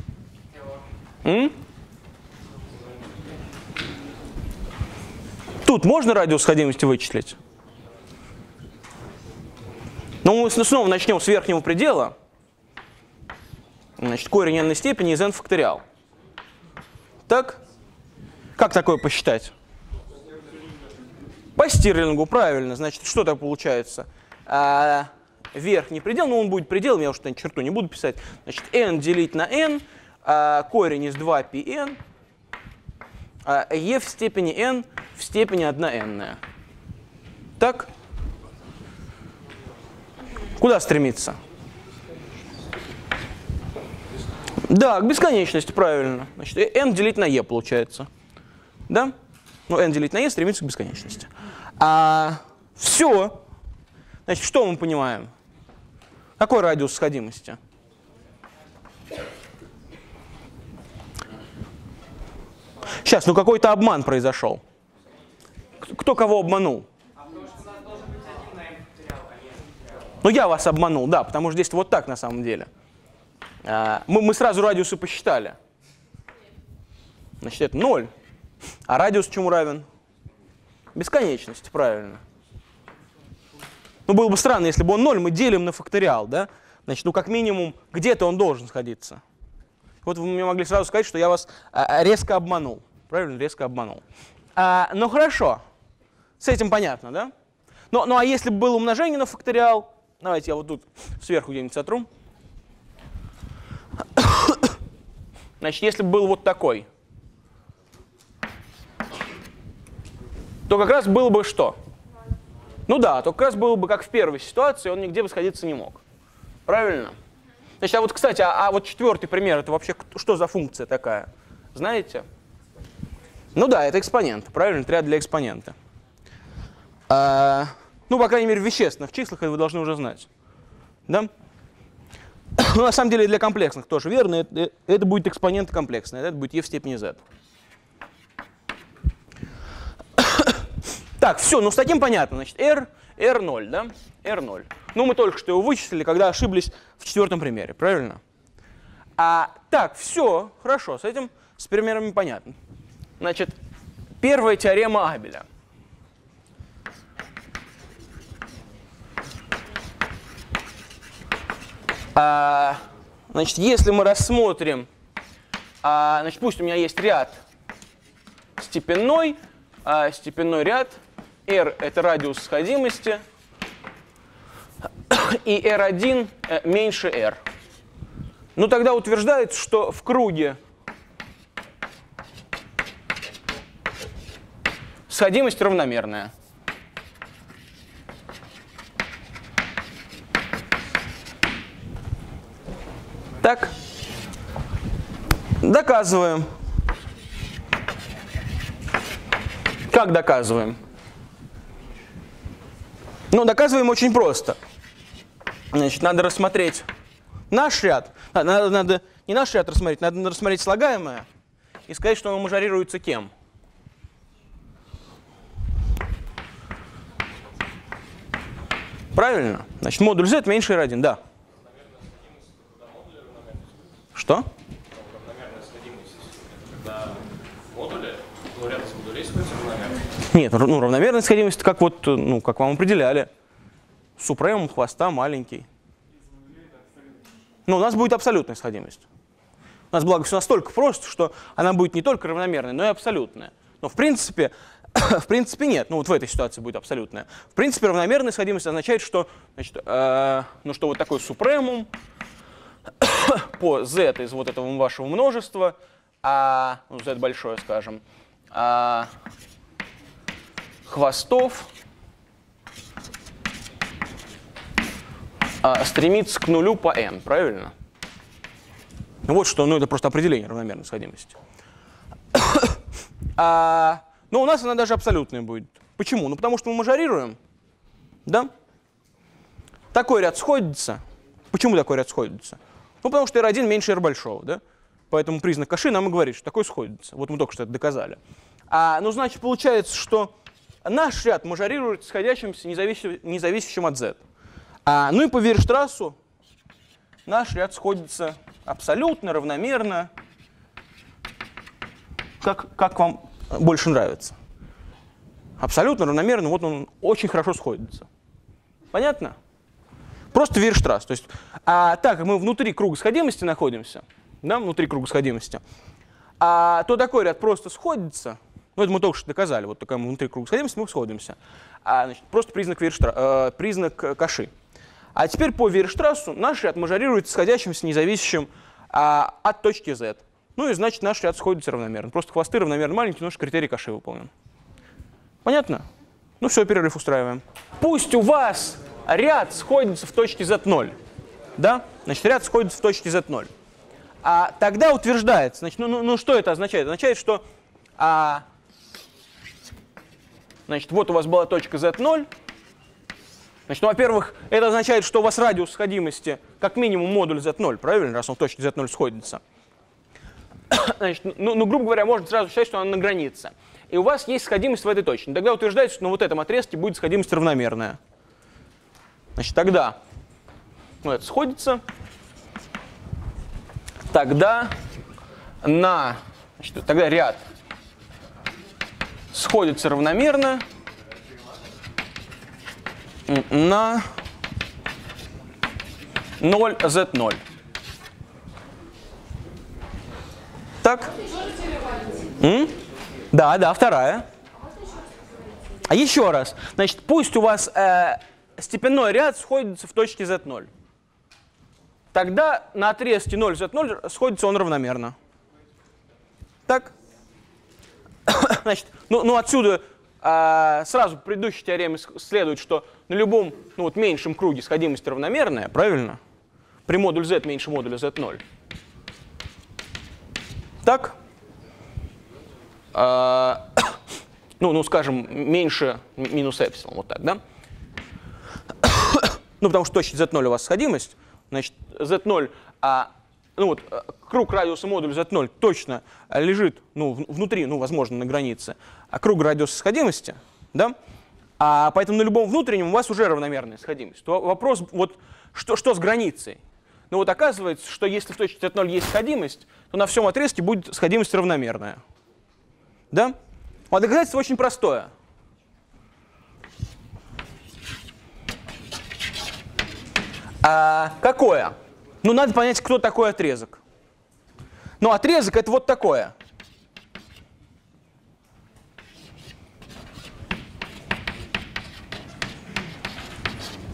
М? Тут можно радиус сходимости вычислить? Ну, мы снова начнем с верхнего предела. Значит, корень n степени из n факториал. Так? Как такое посчитать? По Стирлингу, правильно. Значит, что так получается? А, верхний предел, ну он будет пределом, я уж на черту не буду писать. Значит, n делить на n, а, корень из два пи эн, а, e в степени n в степени одна n. Так? Куда стремиться? Да, к бесконечности, правильно. Значит, n делить на e получается. Да? Ну, n делить на e стремится к бесконечности. А, все. Значит, что мы понимаем? Какой радиус сходимости? Сейчас, ну какой-то обман произошел. Кто кого обманул? Ну, я вас обманул, да, потому что здесь вот так на самом деле. Мы, мы сразу радиусы посчитали. Значит, это ноль. А радиус чему равен? Бесконечности, правильно. Ну, было бы странно, если бы он ноль, мы делим на факториал, да? Значит, ну, как минимум, где-то он должен сходиться. Вот вы мне могли сразу сказать, что я вас а, резко обманул. Правильно, резко обманул. А, ну, хорошо. С этим понятно, да? Ну, ну, а если бы было умножение на факториал, давайте я вот тут сверху где-нибудь сотру. Значит, если бы был вот такой, то как раз было бы что? Ну да, то как раз было бы как в первой ситуации, он нигде бы сходиться не мог. Правильно? Значит, а вот, кстати, а, а вот четвертый пример, это вообще что за функция такая? Знаете? Ну да, это экспонент, правильно? Это ряд для экспонента. А, ну, по крайней мере, в вещественных числах это вы должны уже знать. Да? Ну, на самом деле, для комплексных тоже верно. Это, это будет экспонент комплексный, это будет e в степени z. Так, все, ну с таким понятно. Значит, r, r ноль, да? r ноль. Ну, мы только что его вычислили, когда ошиблись в четвертом примере, правильно? А, так, все, хорошо, с этим, с примерами понятно. Значит, первая теорема Абеля. А, значит, если мы рассмотрим, а, значит, пусть у меня есть ряд степенной, а, степенной ряд R — это радиус сходимости, и R один меньше R. Ну тогда утверждается, что в круге сходимость равномерная. Так, доказываем. Как доказываем? Ну, доказываем очень просто. Значит, надо рассмотреть наш ряд. Надо, надо не наш ряд рассмотреть, надо рассмотреть слагаемое и сказать, что оно мажорируется кем. Правильно? Значит, модуль z меньше R один, да. Что? Нет, ну, равномерная сходимость, как вот, ну, как вам определяли. Супремум хвоста маленький. Ну, у нас будет абсолютная сходимость. У нас, благо, все настолько просто, что она будет не только равномерной, но и абсолютная. Но в принципе, в принципе нет. Ну, вот в этой ситуации будет абсолютная. В принципе, равномерная сходимость означает, что, значит, э, ну, что вот такой супремум по z из вот этого вашего множества, а, ну, z большое, скажем, а, хвостов а, стремится к нулю по n, правильно? Ну, вот что, ну, это просто определение равномерной сходимости. а, но у нас она даже абсолютная будет. Почему? Ну, потому что мы мажорируем, да? Такой ряд сходится. Почему такой ряд сходится? Ну, потому что R один меньше R большого, да? Поэтому признак Каши нам и говорит, что такой сходится. Вот мы только что это доказали. А, ну, значит, получается, что наш ряд мажорирует сходящимся, независящим, независящим от z. А, ну и по Вейерштрассу наш ряд сходится абсолютно, равномерно, как, как вам больше нравится. Абсолютно, равномерно, вот он очень хорошо сходится. Понятно? Просто Вейерштрасс. То есть, а, так как мы внутри круга сходимости находимся, да, внутри круга сходимости, а, то такой ряд просто сходится. Ну, это мы только что доказали. Вот такая мы внутри круга сходимости, мы сходимся. А, значит, просто признак, Вейерштра... э, признак Каши. А теперь по Вейерштрассу наш ряд мажорируется сходящимся, независящим а, от точки z. Ну и значит наш ряд сходится равномерно. Просто хвосты равномерно маленькие, потому что критерий Каши выполнен. Понятно? Ну все, перерыв устраиваем. Пусть у вас ряд сходится в точке z ноль. Да? Значит, ряд сходится в точке z ноль. А тогда утверждается, значит, ну, ну, ну что это означает? Это означает, что а, значит, вот у вас была точка z ноль. Значит, ну, во-первых, это означает, что у вас радиус сходимости как минимум модуль z ноль, правильно, раз он в точке z ноль сходится. Значит, ну, ну, грубо говоря, можно сразу считать, что она на границе. И у вас есть сходимость в этой точке. Тогда утверждается, что на вот этом отрезке будет сходимость равномерная. Значит, тогда ну, это сходится. Тогда на, значит, тогда ряд сходится равномерно на ноль z ноль. Так? М? Да, да, вторая. А еще раз. Значит, пусть у вас э, степенной ряд сходится в точке z ноль. Тогда на отрезке ноль z ноль сходится он равномерно. Так? Значит, ну, ну отсюда э, сразу по предыдущей теореме следует, что на любом ну, вот, меньшем круге сходимость равномерная, правильно? При модуль z меньше модуля z ноль. Так? А, ну, ну, скажем, меньше минус эпсилон, вот так, да? Ну, потому что точно z ноль у вас сходимость, значит, z ноль, а, ну вот, круг радиуса модуля z ноль точно лежит, ну, внутри, ну, возможно, на границе, а круг радиуса сходимости, да? А поэтому на любом внутреннем у вас уже равномерная сходимость. То вопрос, вот, что, что с границей? Ну, вот оказывается, что если в точке z ноль есть сходимость, то на всем отрезке будет сходимость равномерная. Да? А доказательство очень простое. А какое? Ну, надо понять, кто такой отрезок. Ну, отрезок — это вот такое.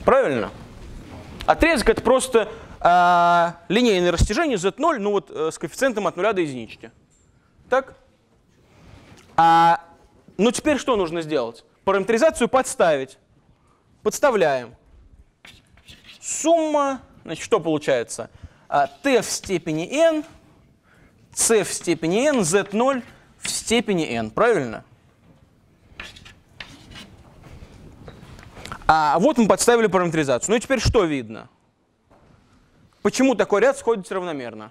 Правильно? Отрезок — это просто э, линейное растяжение зет ноль, ну вот э, с коэффициентом от нуля до единички. Так? А, ну теперь что нужно сделать? Параметризацию подставить. Подставляем. Сумма, значит, что получается? А, t в степени n, c в степени n, зет ноль в степени n. Правильно? А вот мы подставили параметризацию. Ну и теперь что видно? Почему такой ряд сходится равномерно?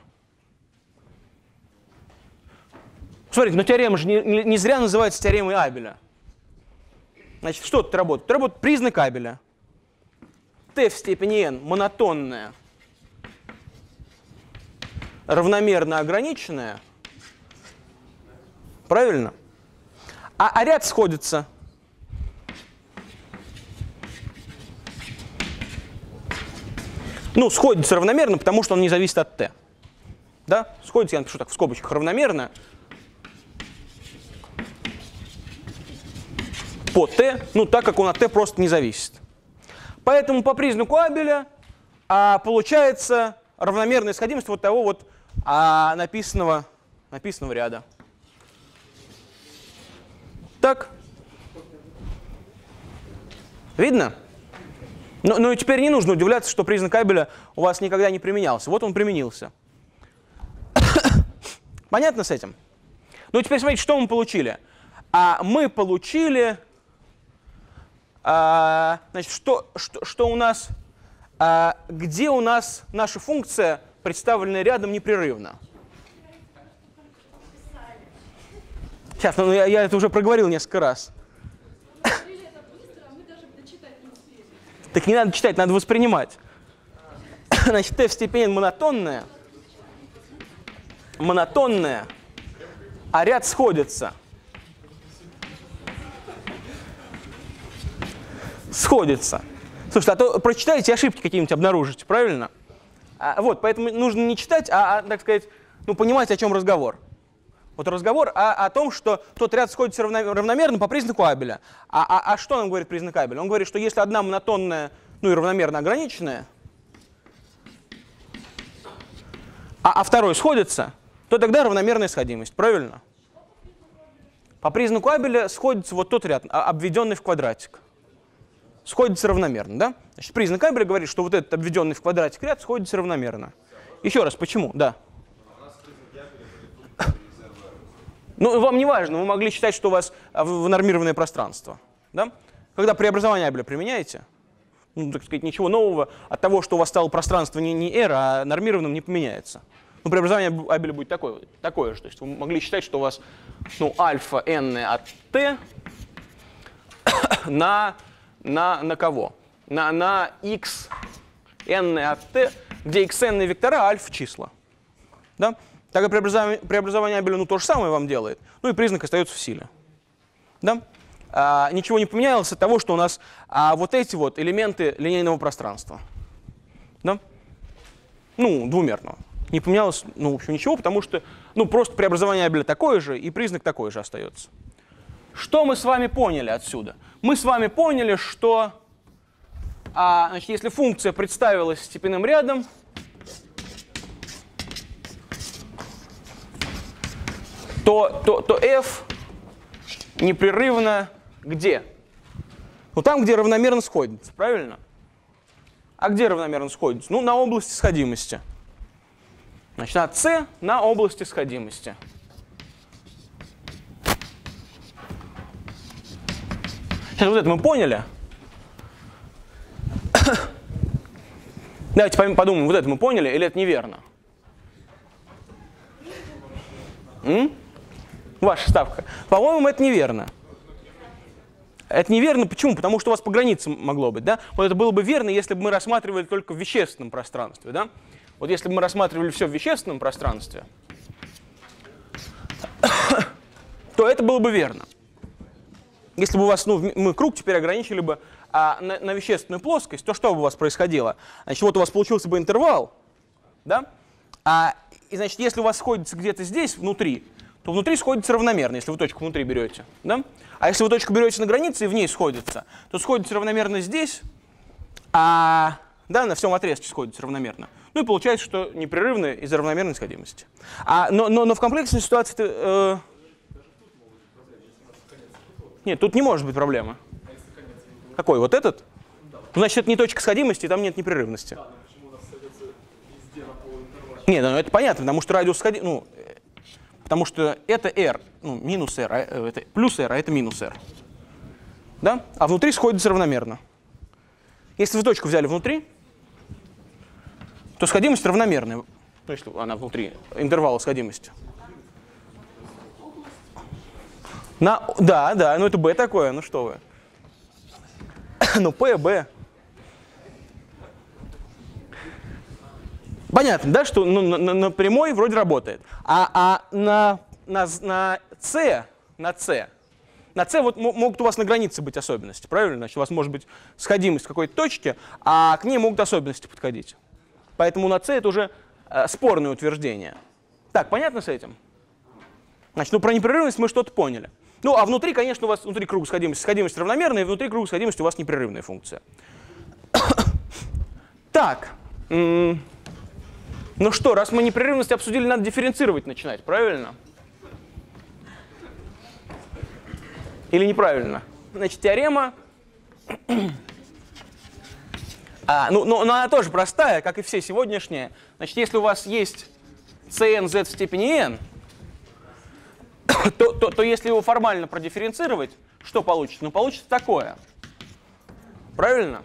Смотрите, но теорема же не, не, не зря называется теоремой Абеля. Значит, что тут работает? Тут работает признак Абеля. T в степени n монотонная, равномерно ограниченная. Правильно? А, а ряд сходится. Ну, сходится равномерно, потому что он не зависит от t. Да? Сходится, я напишу так в скобочках, равномерно по t, ну, так как он от t просто не зависит. Поэтому по признаку Абеля а, получается равномерная сходимость вот того вот а, написанного, написанного ряда. Так? Видно? Ну, ну и теперь не нужно удивляться, что признак Абеля у вас никогда не применялся. Вот он применился. Понятно с этим? Ну и теперь смотрите, что мы получили. А мы получили, а, значит, что, что, что у нас, а, где у нас наша функция, представленная рядом непрерывно. Сейчас, ну я, я это уже проговорил несколько раз. Так не надо читать, надо воспринимать. Значит, t в степени n монотонная, монотонная, а ряд сходится. Сходится. Слушайте, а то прочитаете, ошибки какие-нибудь обнаружите, правильно? А, вот, поэтому нужно не читать, а, а, так сказать, ну, понимать, о чем разговор. Вот разговор о, о том, что тот ряд сходится равномерно по признаку Абеля. А, а, а что нам говорит признак Абеля? Он говорит, что если одна монотонная, ну и равномерно ограниченная, а, а второй сходится, то тогда равномерная сходимость. Правильно? По признаку Абеля сходится вот тот ряд, обведенный в квадратик. Сходится равномерно, да? Значит, признак Абеля говорит, что вот этот обведенный в квадратик ряд сходится равномерно. Еще раз, почему? Да. Ну, вам не важно, вы могли считать, что у вас нормированное пространство. Да? Когда преобразование Абеля применяете, ну, так сказать, ничего нового от того, что у вас стало пространство не, не R, а нормированным, не поменяется. Ну, преобразование Абеля будет такое, такое же. То есть вы могли считать, что у вас ну, альфа n от t на, на, на кого? На, на x n от t, где xn вектора, а альфа числа. Да? Так и преобразование, преобразование Абеля ну, то же самое вам делает, ну и признак остается в силе. Да? А, ничего не поменялось от того, что у нас а, вот эти вот элементы линейного пространства. Да? Ну, двумерного. Не поменялось, ну, в общем, ничего, потому что ну, просто преобразование Абеля такое же, и признак такой же остается. Что мы с вами поняли отсюда? Мы с вами поняли, что а, значит, если функция представилась степенным рядом, То, то, то f непрерывно где? Ну там, где равномерно сходится, правильно? А где равномерно сходится? Ну, на области сходимости. Значит, на c на области сходимости. Сейчас вот это мы поняли. Давайте подумаем, вот это мы поняли или это неверно? М? Ваша ставка. По-моему, это неверно. Это неверно. Почему? Потому что у вас по границе могло быть. Да? Вот это было бы верно, если бы мы рассматривали только в вещественном пространстве. Да? Вот если бы мы рассматривали все в вещественном пространстве, то это было бы верно. Если бы у вас, ну, мы круг теперь ограничили бы а, на, на вещественную плоскость, то что бы у вас происходило? Значит, вот у вас получился бы интервал, да? А, и значит, если у вас сходится где-то здесь, внутри, то внутри сходится равномерно, если вы точку внутри берете. Да? А если вы точку берете на границе и в ней сходится, то сходится равномерно здесь, А, да, на всем отрезке сходится равномерно. Ну и получается, что непрерывно из-за равномерной сходимости. А, но, но, но в комплексной ситуации... Э, нет, тут не может быть проблемы. Какой? Вот этот? Ну, значит, это не точка сходимости, там нет непрерывности. Нет, ну это понятно, потому что радиус сходимости... Ну, потому что это r, ну, минус r, а, это плюс r, а это минус r. Да? А внутри сходится равномерно. Если вы точку взяли внутри, то сходимость равномерная. Ну, если она внутри интервала сходимости. На, да, да, ну это b такое, ну что вы. Ну, p, b. Понятно, да, что ну, на, на прямой вроде работает. А, а на, на, на c, на c, на c вот могут у вас на границе быть особенности, правильно? Значит, у вас может быть сходимость в какой-то точке, а к ней могут особенности подходить. Поэтому на c это уже э, спорное утверждение. Так, понятно с этим? Значит, ну про непрерывность мы что-то поняли. Ну, а внутри, конечно, у вас внутри круга сходимости, сходимость равномерная, и внутри круга сходимости у вас непрерывная функция. Так. Ну что, раз мы непрерывность обсудили, надо дифференцировать начинать, правильно? Или неправильно? Значит, теорема... А, ну, но, но она тоже простая, как и все сегодняшние. Значит, если у вас есть cnz в степени n, то, то, то если его формально продифференцировать, что получится? Ну, получится такое. Правильно?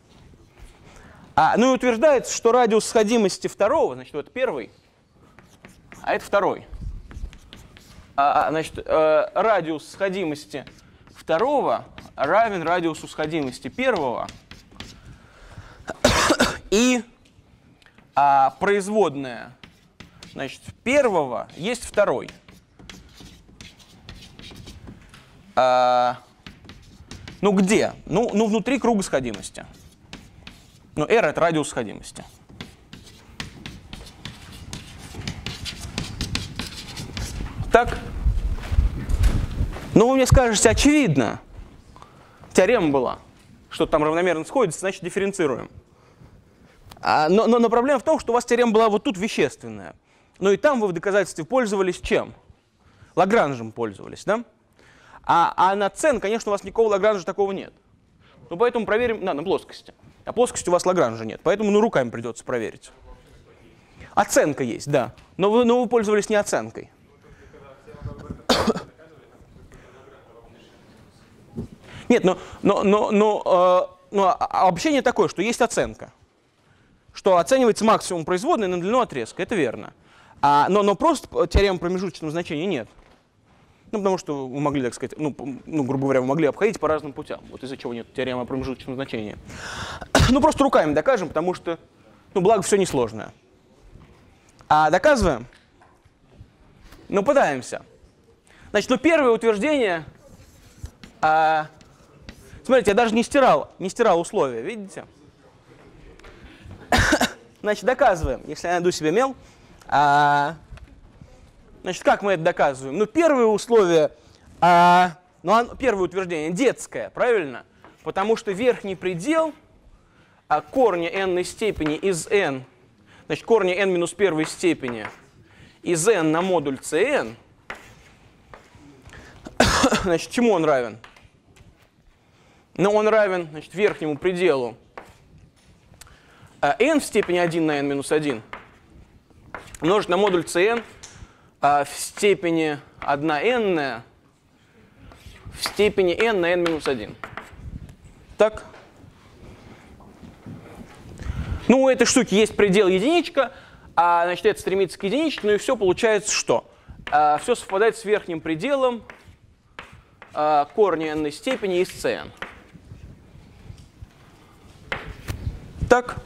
А, ну и утверждается, что радиус сходимости второго, значит, вот первый, а это второй. А, значит, э, радиус сходимости второго равен радиусу сходимости первого. И а, производная, значит, первого есть второй. А, ну где? Ну, ну внутри круга сходимости. Ну, r — это радиус сходимости. Так? Ну, вы мне скажете, очевидно. Теорема была, что там равномерно сходится, значит, дифференцируем. А, но, но, но проблема в том, что у вас теорема была вот тут вещественная. Но и там вы в доказательстве пользовались чем? Лагранжем пользовались, да? А, а на цен, конечно, у вас никакого Лагранжа такого нет. Ну, поэтому проверим, да, на плоскости. А плоскости у вас Лагранжа нет, поэтому ну, руками придется проверить. Оценка есть, да. Но вы, но вы пользовались не оценкой. Нет, но, но, но, но, э, но обобщение такое, что есть оценка. Что оценивается максимум производной на длину отрезка, это верно. А, но, но просто теорема промежуточного значения нет. Ну, потому что вы могли, так сказать, ну, ну, грубо говоря, вы могли обходить по разным путям. Вот из-за чего нет теоремы о промежуточном значении. Ну, просто руками докажем, потому что, ну, благо, все несложное. А доказываем? Ну, пытаемся. Значит, ну, первое утверждение... А, смотрите, я даже не стирал, не стирал условия, видите? Значит, доказываем, если я найду себе мел. А, значит, как мы это доказываем? Ну, первое условие, а, ну, первое утверждение детское, правильно? Потому что верхний предел а, корня n степени из n, значит, корня n минус первой степени из n на модуль cn, значит, чему он равен? Ну, он равен, значит, верхнему пределу n в степени один на n минус один умножить на модуль cn в степени один n в степени n на n минус один. Так? Ну, у этой штуки есть предел единичка, а, значит, это стремится к единичке, ну и все получается что? А, все совпадает с верхним пределом а, корня n степени из cn. Так?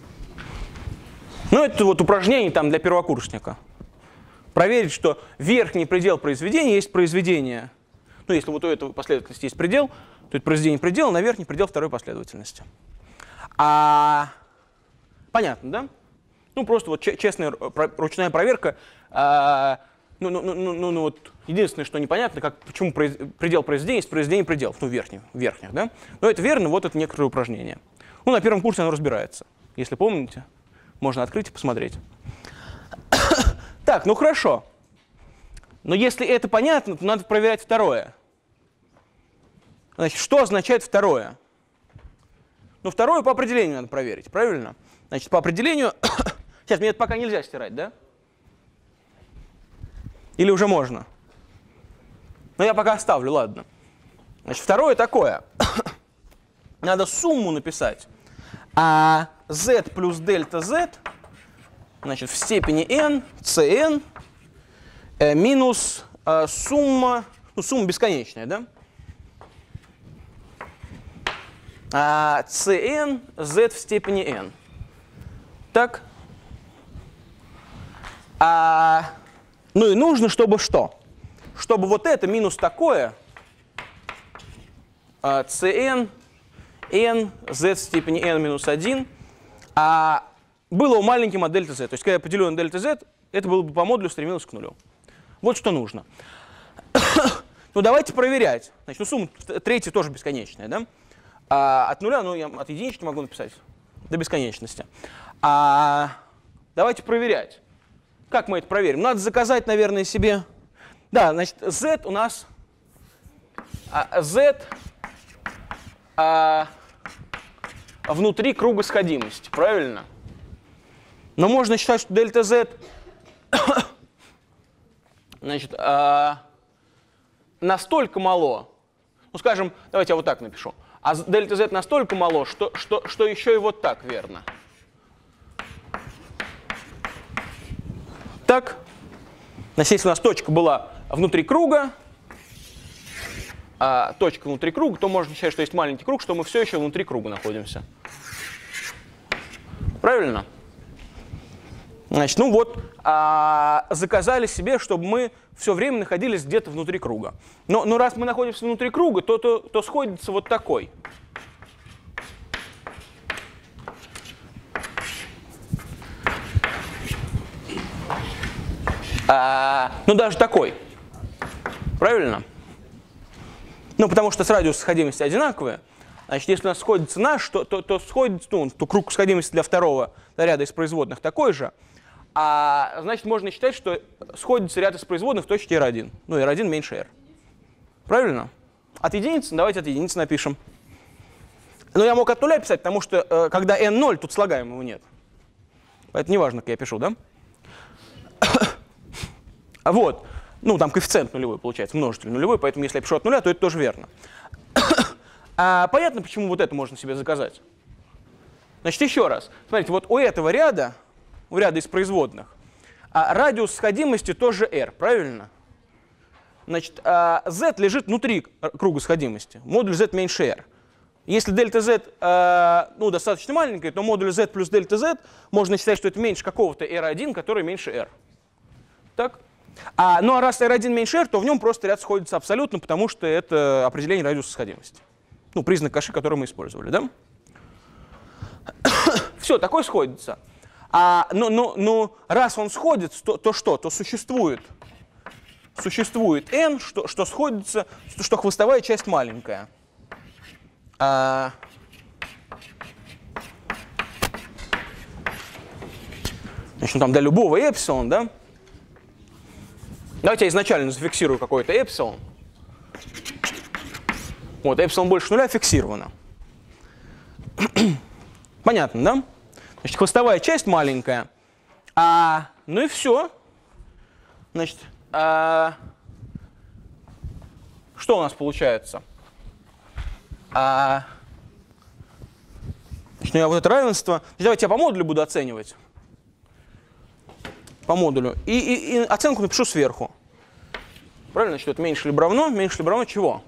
Ну, это вот упражнение там для первокурсника. Проверить, что верхний предел произведения есть произведение. Ну, если вот у этого последовательности есть предел, то это произведение предела на верхний предел второй последовательности. А... Понятно, да? Ну, просто вот честная ручная проверка. А... Ну, ну, ну, ну, ну, вот единственное, что непонятно, как, почему предел произведения есть произведение пределов, ну, верхних, верхних, да? Но это верно, вот это некоторое упражнение. Ну, на первом курсе оно разбирается. Если помните, можно открыть и посмотреть. Так, ну хорошо. Но если это понятно, то надо проверять второе. Значит, что означает второе? Ну, второе по определению надо проверить, правильно? Значит, по определению... Сейчас, мне это пока нельзя стирать, да? Или уже можно? Но я пока оставлю, ладно. Значит, второе такое. Надо сумму написать. А z плюс дельта z, значит, в степени n, cn, э, минус э, сумма, ну, сумма бесконечная, да? А cn, z в степени n. Так? А, ну и нужно, чтобы что? Чтобы вот это минус такое, а, cn, n, z в степени n минус один, а было у маленьким от дельта z. То есть, когда я поделю на дельта z, это было бы по модулю стремилось к нулю. Вот что нужно. Ну, давайте проверять. Значит, ну, сумма третья тоже бесконечная, да? А от нуля, ну, я от единички могу написать до бесконечности. А давайте проверять. Как мы это проверим? Надо заказать, наверное, себе... Да, значит, z у нас... А, z а, внутри круга сходимости, правильно? Но можно считать, что дельта z... значит, а, настолько мало... Ну, скажем, давайте я вот так напишу. А дельта z настолько мало, что, что, что еще и вот так верно. Так. Значит, если у нас точка была внутри круга, а точка внутри круга, то можно считать, что есть маленький круг, что мы все еще внутри круга находимся. Правильно? Значит, ну вот, а, заказали себе, чтобы мы все время находились где-то внутри круга. Но, но раз мы находимся внутри круга, то, то, то сходится вот такой. А, ну, даже такой. Правильно? Ну, потому что с радиусом сходимости одинаковые. Значит, если у нас сходится наш, то, то, то сходится, ну, то круг сходимости для второго ряда из производных такой же. А значит, можно считать, что сходится ряд из производных в точке эр один. Ну, эр один меньше r. Правильно? От единицы? Давайте от единицы напишем. Но я мог от нуля писать, потому что э, когда n ноль, тут слагаемого нет. Это не важно, как я пишу, да? Вот. Ну, там коэффициент нулевой получается, множитель нулевой, поэтому если я пишу от нуля, то это тоже верно. А понятно, почему вот это можно себе заказать? Значит, еще раз. Смотрите, вот у этого ряда, у ряда из производных, а радиус сходимости тоже r, правильно? Значит, а z лежит внутри круга сходимости, модуль z меньше r. Если дельта z а, ну, достаточно маленькая, то модуль z плюс дельта z можно считать, что это меньше какого-то эр один, который меньше r. Так? А, ну а раз эр один меньше r, то в нем просто ряд сходится абсолютно, потому что это определение радиуса сходимости. Ну, признак Каши, который мы использовали, да? Все, такой сходится. А, но, но, но раз он сходится, то, то что? То существует, существует n, что, что сходится, что, что хвостовая часть маленькая. А, значит, ну, там для любого эпсилон, да? Давайте я изначально зафиксирую какой-то эпсилон. Вот, эпсилон больше нуля фиксировано. Понятно, да? Значит, хвостовая часть маленькая. А, ну и все. Значит, а, что у нас получается? А, значит, ну я вот это равенство. Давайте я по модулю буду оценивать. По модулю. И, и, и оценку напишу сверху. Правильно? Значит, это меньше либо равно. Меньше либо равно чего?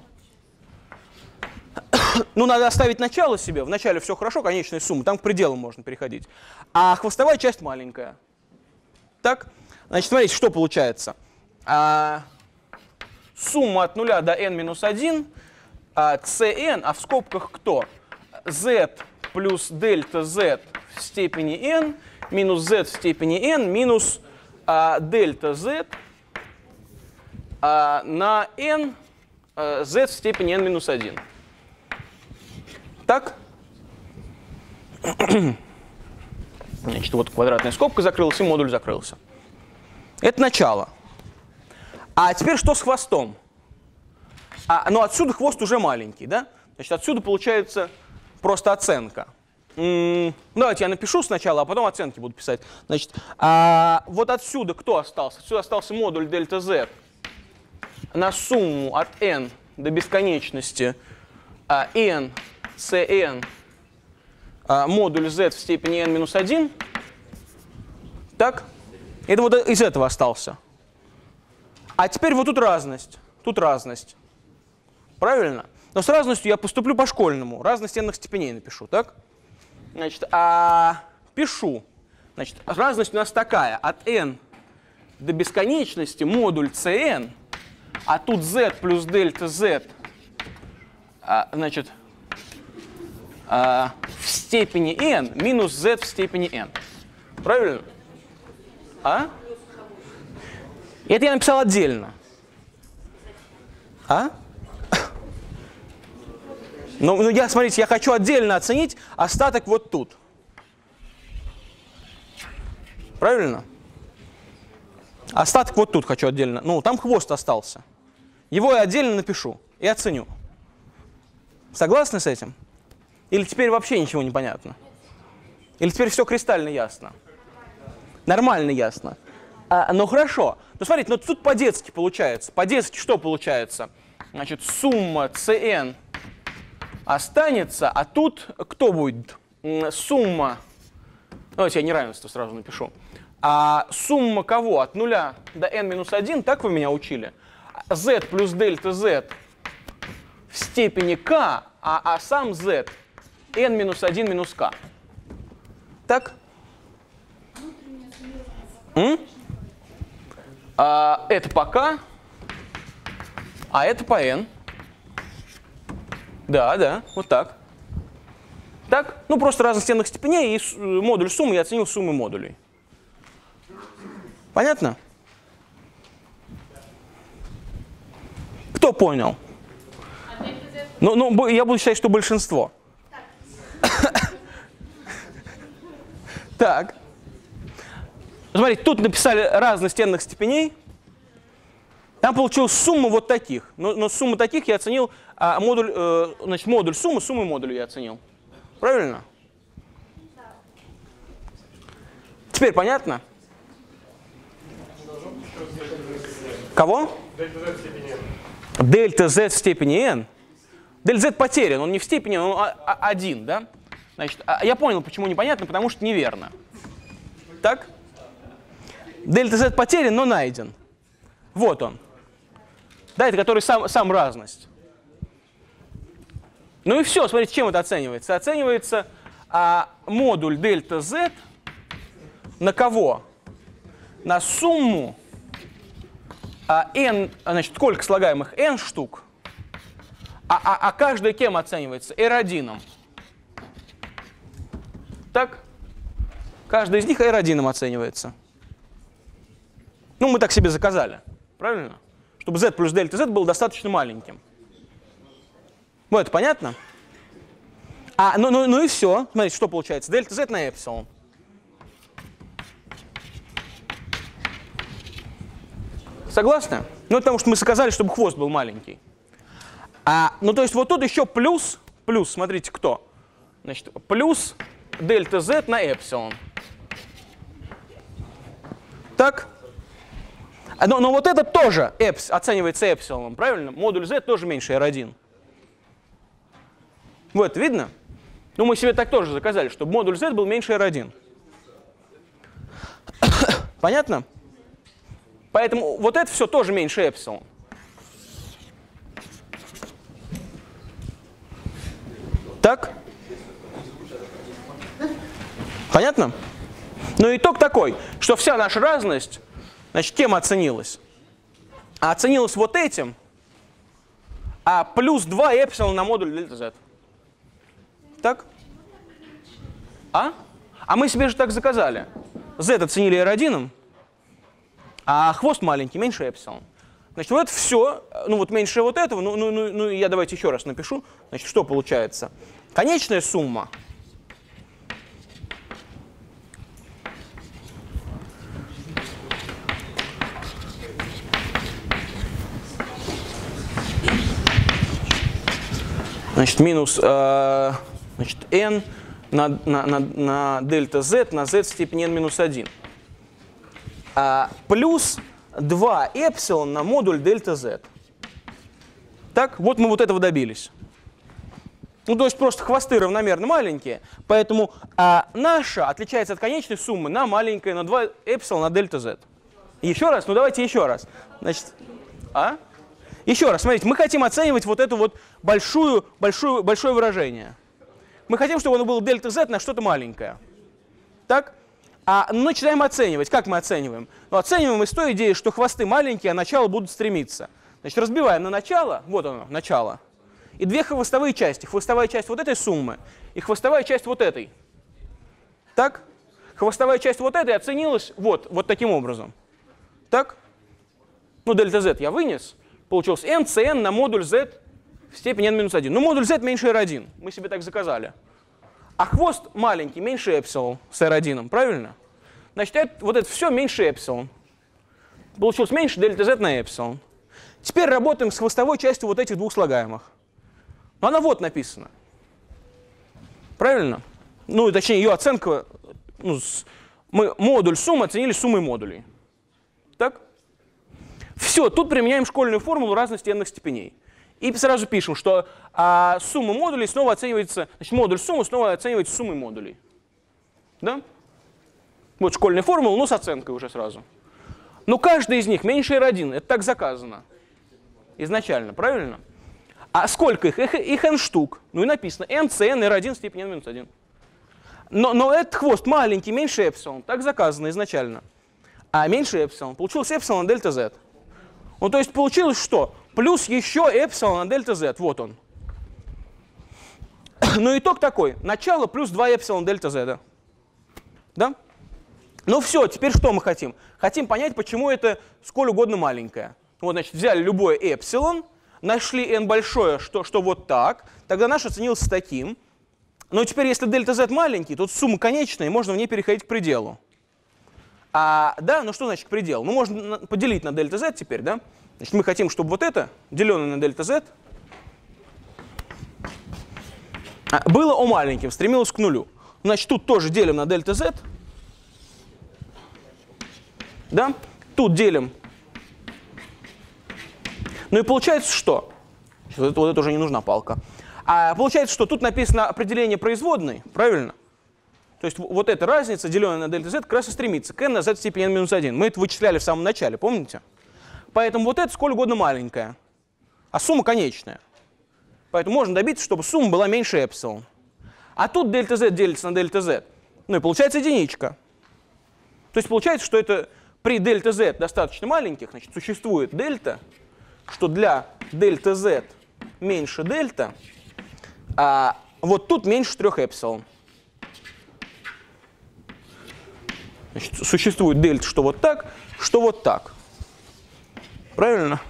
Ну, надо оставить начало себе. В начале все хорошо, конечная сумма. Там к пределу можно переходить. А хвостовая часть маленькая. Так? Значит, смотрите, что получается. А, сумма от нуля до n минус один. А, cn, а в скобках кто? z плюс дельта z в степени n минус z в степени n минус а, дельта z а, на n а, z в степени n минус один. Так? Значит, вот квадратная скобка закрылась, и модуль закрылся. Это начало. А теперь что с хвостом? А, ну, отсюда хвост уже маленький, да? Значит, отсюда получается просто оценка. М-м, давайте я напишу сначала, а потом оценки буду писать. Значит, а вот отсюда кто остался? Отсюда остался модуль дельта z на сумму от n до бесконечности а, n, cn, а, модуль z в степени n минус один. Так? Это вот из этого остался. А теперь вот тут разность. Тут разность. Правильно? Но с разностью я поступлю по-школьному. Разность n степеней напишу, так? Значит, а пишу. Значит, разность у нас такая. От n до бесконечности модуль cn, а тут z плюс дельта z, а, значит, а, в степени n минус z в степени n. Правильно? А? Это я написал отдельно. А? Ну, ну, я, смотрите, я хочу отдельно оценить остаток вот тут. Правильно? Остаток вот тут хочу отдельно. Ну, там хвост остался. Его я отдельно напишу и оценю. Согласны с этим? Или теперь вообще ничего не понятно? Или теперь все кристально ясно? Нормально ясно. А, ну хорошо. Ну смотрите, ну тут по-детски получается. По-детски что получается? Значит, сумма cn останется, а тут кто будет? Сумма, давайте я неравенство сразу напишу. А сумма кого? От нуля до n минус один, так вы меня учили? Z плюс дельта z в степени k, а, а сам z n минус один минус k. Так? М? А, это по k, а это по n. Да, да, вот так. Так? Ну, просто разность n степеней и модуль суммы я оценил суммы модулей. Понятно? Кто понял? Ну, ну, я буду считать, что большинство. Так. Смотрите, тут написали разность n степеней. Там получилась сумма вот таких. Но, но сумму таких я оценил, а модуль, э, значит, модуль суммы, суммы модуля я оценил. Правильно? Теперь понятно? Кого? Дельта z в степени n. Дельта z в степени n. Дельта z потерян, он не в степени, он один, да? Значит, я понял, почему непонятно, потому что неверно. Так? Дельта z потерян, но найден. Вот он. Да, это который сам, сам разность. Ну и все, смотрите, чем это оценивается. Оценивается а, модуль дельта z на кого? На сумму а, n, значит, сколько слагаемых? N штук. А, а, а каждая кем оценивается? эр один. Так? Каждая из них эр один оценивается. Ну, мы так себе заказали. Правильно? Чтобы z плюс дельта z был достаточно маленьким. Вот, это понятно? А, ну, ну, ну и все. Смотрите, что получается. Дельта z на эпсилон. Согласны? Ну, потому что мы заказали, чтобы хвост был маленький. А, ну, то есть вот тут еще плюс, плюс, смотрите, кто? Значит, плюс дельта z на эпсилон. Так? Но, но вот это тоже эпс, оценивается эпсилоном, правильно? Модуль z тоже меньше эр один. Вот, видно? Ну, мы себе так тоже заказали, чтобы модуль z был меньше эр один. Понятно? Поэтому вот это все тоже меньше эпсилон. Так? Понятно? Но итог такой, что вся наша разность, значит, кем оценилась? А оценилась вот этим, а плюс два эпсилон на модуль дельта z. Так? А? А мы себе же так заказали. Z оценили эр один, а хвост маленький, меньше эпсилон. Значит, вот это все, ну вот меньше вот этого, ну, ну, ну, ну я давайте еще раз напишу. Значит, что получается? Конечная сумма Значит, минус э, значит, n на, на, на, на дельта z на z в степени n минус один. А, плюс два эпсилон на модуль дельта z. Так, вот мы вот этого добились. Ну, то есть просто хвосты равномерно маленькие, поэтому а, наша отличается от конечной суммы на маленькое, на два эпсилон на дельта z. Еще раз, ну давайте еще раз. Значит, а? Еще раз, смотрите, мы хотим оценивать вот это вот большую, большую, большое выражение. Мы хотим, чтобы оно было дельта z на что-то маленькое. Так? А ну, начинаем оценивать. Как мы оцениваем? Ну, оцениваем из той идеи, что хвосты маленькие, а начало будут стремиться. Значит, разбиваем на начало, вот оно, начало, и две хвостовые части. Хвостовая часть вот этой суммы и хвостовая часть вот этой. Так? Хвостовая часть вот этой оценилась вот, вот таким образом. Так? Ну, дельта z я вынес. Получилось n cn на модуль z в степени n минус один. Ну, модуль z меньше эр один. Мы себе так заказали. А хвост маленький, меньше эпсилон с эр один, правильно? Значит, это, вот это все меньше эпсилон. Получилось меньше дельта z на эпсилон. Теперь работаем с хвостовой частью вот этих двух слагаемых. Но она вот написана. Правильно? Ну, точнее, ее оценка... Ну, с, мы модуль суммы оценили суммой модулей. Так? Все, тут применяем школьную формулу разности n-ных степеней. И сразу пишем, что а, сумма модулей снова оценивается... Значит, модуль суммы снова оценивается суммой модулей. Да? Вот школьная формула, но с оценкой уже сразу. Но каждый из них меньше эр один. Это так заказано. Изначально, правильно? А сколько их? Их, их n штук. Ну и написано n cn эр один в степени n минус один. Но, но этот хвост маленький, меньше эпсилон. Так заказано изначально. А меньше эпсилон. Получилось эпсилон на дельта z. Ну то есть получилось что? Плюс еще эпсилон на дельта z. Вот он. Но итог такой. Начало плюс два эпсилон дельта z. Да? Ну все, теперь что мы хотим? Хотим понять, почему это сколь угодно маленькое. Вот, значит, взяли любое эпсилон, нашли n большое, что, что вот так, тогда наш оценился таким. Но теперь, если дельта z маленький, то сумма конечная, и можно в ней переходить к пределу. А, да, ну что значит к пределу? Ну, можно поделить на дельта z теперь, да? Значит, мы хотим, чтобы вот это, деленное на дельта z, было о маленьким, стремилось к нулю. Значит, тут тоже делим на дельта z. Да? Тут делим. Ну и получается что? Вот это, вот это уже не нужна палка. А получается, что тут написано определение производной, правильно? То есть вот эта разница, деленная на дельта z, как раз и стремится к n на z в степени n минус один. Мы это вычисляли в самом начале, помните? Поэтому вот это сколь угодно маленькая, а сумма конечная. Поэтому можно добиться, чтобы сумма была меньше эпсилон. А тут дельта z делится на дельта z. Ну и получается единичка. То есть получается, что это при дельта z достаточно маленьких, значит, существует дельта, что для дельта z меньше дельта, а вот тут меньше трех эпсилон. Значит, существует дельта, что вот так, что вот так. Правильно?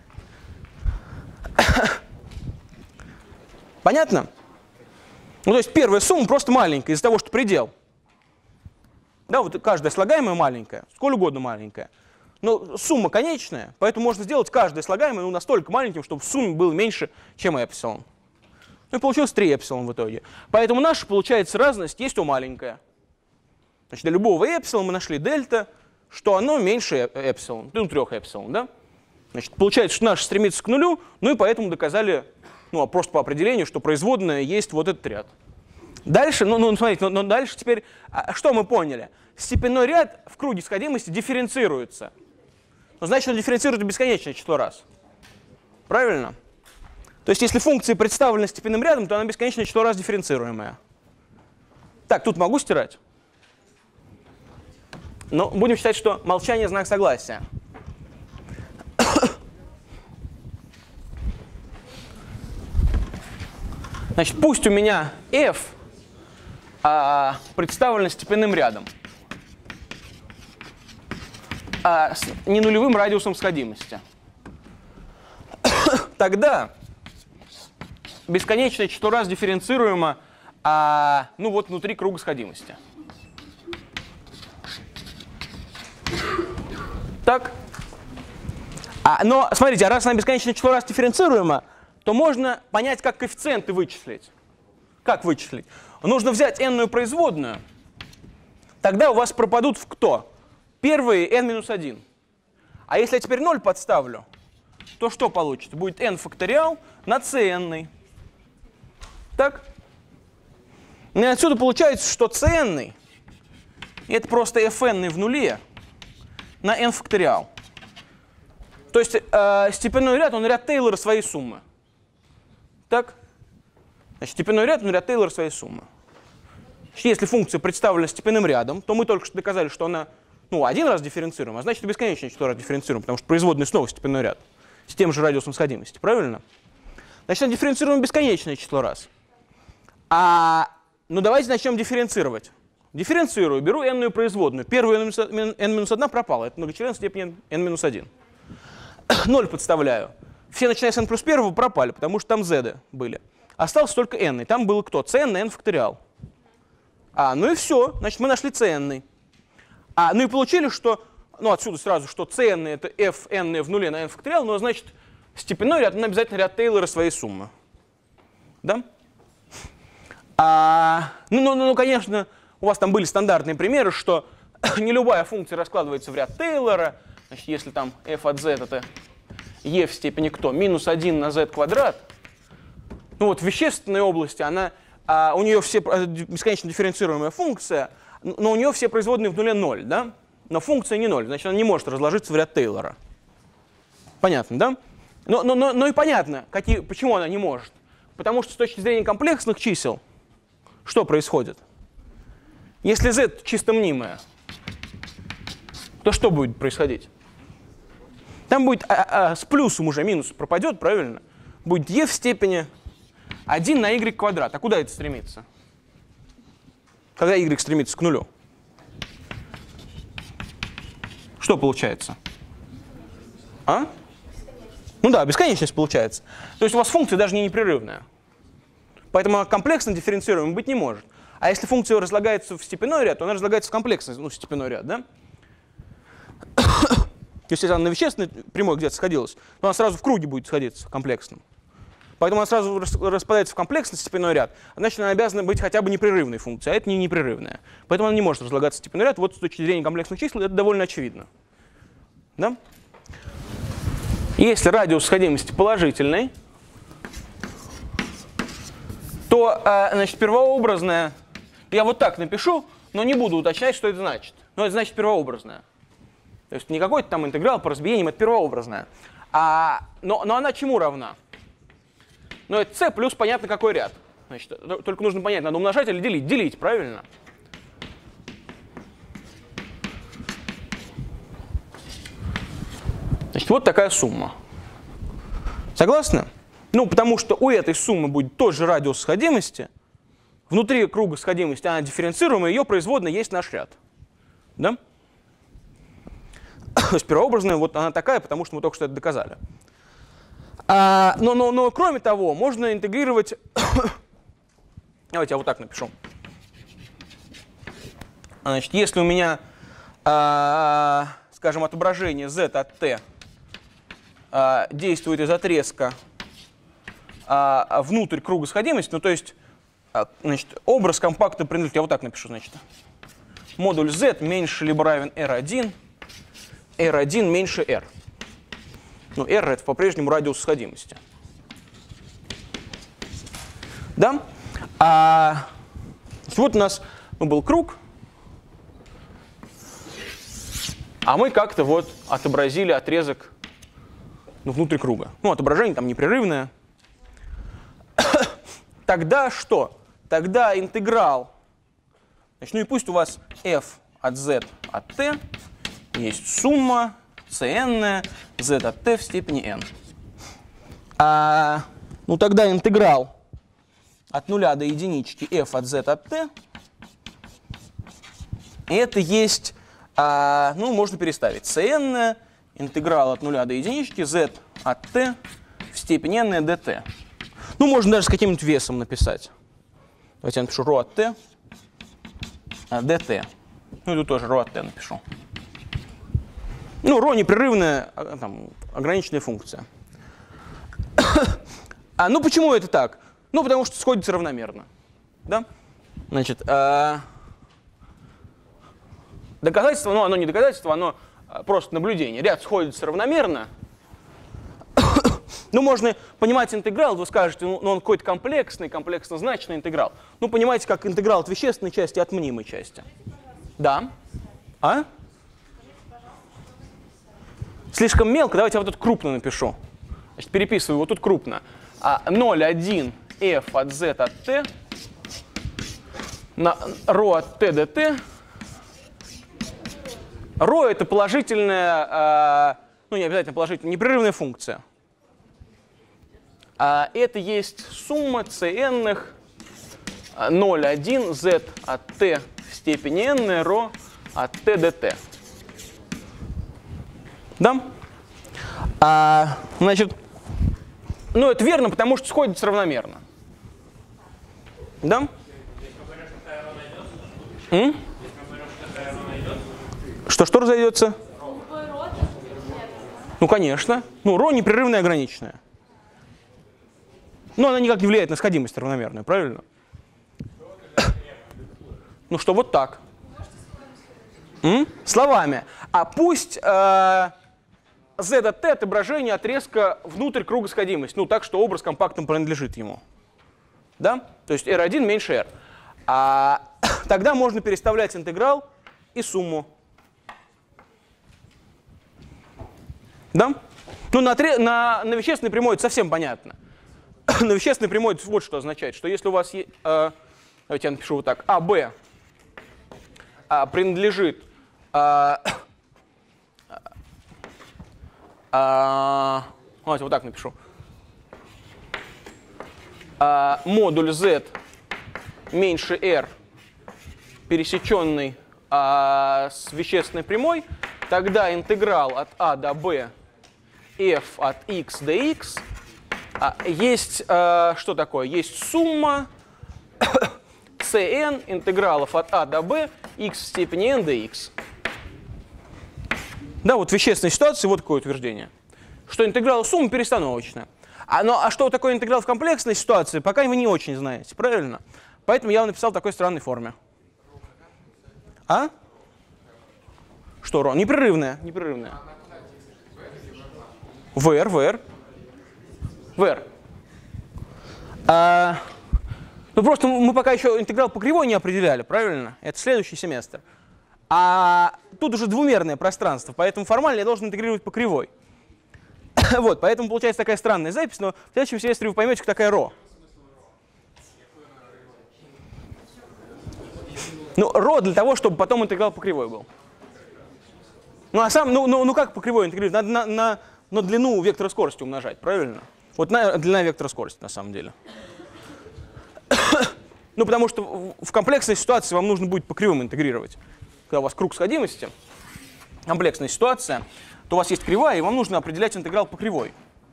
Понятно? Ну, то есть первая сумма просто маленькая из-за того, что предел. Да, вот каждая слагаемая маленькая, сколь угодно маленькая. Но сумма конечная, поэтому можно сделать каждое слагаемое ну, настолько маленьким, чтобы в сумме было меньше, чем эпсилон. Ну и получилось три эпсилон в итоге. Поэтому наша, получается, разность есть о маленькая. Значит, для любого эпсилон мы нашли дельта, что оно меньше эпсилон, ну, трех эпсилон, да? Значит, получается, что наш стремится к нулю, ну и поэтому доказали, ну, просто по определению, что производная есть вот этот ряд. Дальше, ну, ну смотрите, но, но дальше теперь, а, что мы поняли? Степенной ряд в круге сходимости дифференцируется. Ну, значит, он дифференцирует бесконечное число раз. Правильно? То есть, если функция представлена степенным рядом, то она бесконечное число раз дифференцируемая. Так, тут могу стирать? Но будем считать, что молчание – знак согласия. Значит, пусть у меня f а, представлено степенным рядом а, с ненулевым радиусом сходимости. Тогда бесконечное число раз дифференцируемо а, ну вот внутри круга сходимости. Так? А, но смотрите, а раз она бесконечное число раз дифференцируема, то можно понять, как коэффициенты вычислить. Как вычислить? Нужно взять n-ную производную, тогда у вас пропадут в кто? Первые n минус один. А если я теперь ноль подставлю, то что получится? Будет n факториал на cn. Так? И отсюда получается, что cn это просто fn в нуле на n факториал. То есть э, степенной ряд, он ряд Тейлора своей суммы. Так? Значит, степенной ряд, он ряд Тейлора своей суммы. Значит, если функция представлена степенным рядом, то мы только что доказали, что она ну, один раз дифференцируем, а значит, бесконечное число раз дифференцируем, потому что производный снова степенной ряд с тем же радиусом сходимости. Правильно? Значит, дифференцируем бесконечное число раз. А, ну, давайте начнем дифференцировать. Дифференцирую, беру n-ную производную. Первую n минус один пропала. Это многочлен степени n минус один. ноль подставляю. Все, начиная с n плюс один, пропали, потому что там z были. Остался только n. И там было кто? cn на n факториал. А, ну и все. Значит, мы нашли cn. А, ну и получили, что, ну отсюда сразу, что cn это fn в нуле на n факториал, но значит степенной ряд, он обязательно ряд Тейлора своей суммы. Да? А, ну, ну, ну, конечно, у вас там были стандартные примеры, что не любая функция раскладывается в ряд Тейлора. Значит, если там f от z это e в степени кто? Минус один на z квадрат. Ну вот в вещественной области она, а, у нее все бесконечно дифференцируемая функция, но у нее все производные в нуле ноль, да? Но функция не ноль, значит она не может разложиться в ряд Тейлора. Понятно, да? Но, но, но, но и понятно, какие, почему она не может. Потому что с точки зрения комплексных чисел, что происходит? Если z чисто мнимое, то что будет происходить? Там будет а, а, с плюсом уже минус пропадет, правильно? Будет e в степени один на y квадрат. А куда это стремится? Когда y стремится к нулю? Что получается? А? Ну да, бесконечность получается. То есть у вас функция даже не непрерывная. Поэтому она комплексно дифференцируемой быть не может. А если функция разлагается в степенной ряд, то она разлагается в комплексный, ну, степенной ряд, да? Если она на вещественной прямой где-то сходилась, то она сразу в круге будет сходиться в комплексном. Поэтому она сразу распадается в комплексный степенной ряд, значит, она обязана быть хотя бы непрерывной функцией, а это не непрерывная. Поэтому она не может разлагаться в степенной ряд. Вот с точки зрения комплексных чисел это довольно очевидно. Да? Если радиус сходимости положительный, то значит, первообразная, я вот так напишу, но не буду уточнять, что это значит. Но это значит первообразная. То есть не какой-то там интеграл по разбиениям, это первообразная. А, но, но она чему равна? Ну, это c плюс понятно какой ряд. Значит, только нужно понять, надо умножать или делить. Делить, правильно? Значит, вот такая сумма. Согласны? Ну, потому что у этой суммы будет тот же радиус сходимости. Внутри круга сходимости она дифференцируемая, ее производная есть наш ряд. Да? То есть первообразная вот она такая, потому что мы только что это доказали. А, но, но, но кроме того, можно интегрировать... Давайте я вот так напишу. Значит, если у меня, а, скажем, отображение z от t а, действует из отрезка а, внутрь круга сходимости, ну то есть а, значит, образ компактно принадлежит, я вот так напишу, значит, модуль z меньше либо равен эр один, эр один меньше r. Ну, r это по-прежнему радиус сходимости. Да? А, вот у нас ну, был круг, а мы как-то вот отобразили отрезок ну, внутрь круга. Ну, отображение там непрерывное. Тогда что? Тогда интеграл, значит, ну и пусть у вас f от z от t есть сумма cn z от t в степени n. А, ну тогда интеграл от нуля до единички f от z от t это есть, а, ну можно переставить, cn интеграл от нуля до единички z от t в степени n dt. Ну можно даже с каким-нибудь весом написать. Давайте я напишу ρ от t dt. Ну и тут тоже ρ от t напишу. Ну, ρ непрерывная там, ограниченная функция. А, ну почему это так? Ну потому что сходится равномерно. Да? Значит, э, доказательство, ну оно не доказательство, оно просто наблюдение. Ряд сходится равномерно. Ну, можно понимать интеграл, вы скажете, ну, он какой-то комплексный, комплексно значный интеграл. Ну, понимаете, как интеграл от вещественной части и от мнимой части. Да? А? Слишком мелко, давайте я вот тут крупно напишу. Значит, переписываю вот тут крупно. А, ноль, один, f от z от t на ρ от t dt. ρ это положительная, ну не обязательно положительная, непрерывная функция. А это есть сумма cn ноль, один, z от t в степени n, ρ от t dt. Да? А, значит, ну это верно, потому что сходится равномерно. Да? М? Что, что разойдется? Ну, конечно. Ну, ρ непрерывная ограниченная. Но она никак не влияет на сходимость равномерную, правильно? Ну что, вот так. М? Словами. А пусть э, z от t отображение отрезка внутрь круга сходимости. Ну, так, что образ компактно принадлежит ему. Да? То есть эр один меньше r. А тогда можно переставлять интеграл и сумму. Да? Ну, на, на, на вещественной прямой это совсем понятно. На вещественной прямой это вот что означает, что если у вас есть, э, давайте я напишу вот так, АБ э, принадлежит э, э, давайте вот так напишу, э, модуль Z меньше R, пересеченный э, с вещественной прямой, тогда интеграл от А до Б f от x до x есть, э, что такое? Есть сумма cn интегралов от А до Б x в степени n до x. Да, вот в вещественной ситуации вот такое утверждение, что интеграл суммы перестановочная. А, ну, а что такое интеграл в комплексной ситуации, пока вы не очень знаете, правильно? Поэтому я его написал в такой странной форме. А? Что, Рон? Непрерывная, непрерывная. vr, vr. vr. А, ну просто мы пока еще интеграл по кривой не определяли, правильно? Это следующий семестр. А тут уже двумерное пространство, поэтому формально я должен интегрировать по кривой. Вот, поэтому получается такая странная запись, но в следующем семестре вы поймете, кто такая ρ. Ну, ρ для того, чтобы потом интеграл по кривой был. Ну, а сам, ну, ну, ну как по кривой интегрировать? Надо на, на, на длину вектора скорости умножать, правильно? Вот на, длина вектора скорости, на самом деле. Ну, потому что в комплексной ситуации вам нужно будет по кривым интегрировать. Когда у вас круг сходимости, комплексная ситуация, то у вас есть кривая, и вам нужно определять интеграл по кривой.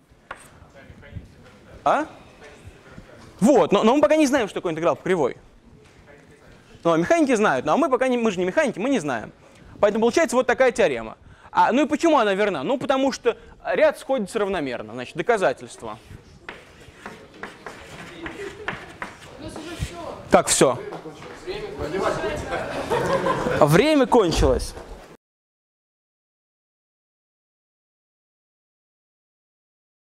А? Вот, но, но мы пока не знаем, что такое интеграл по кривой. Но механики знают, но мы пока не, мы же не механики, мы не знаем. Поэтому получается вот такая теорема. А, ну и почему она верна? Ну, потому что ряд сходится равномерно. Значит, доказательство. Как все? Время кончилось.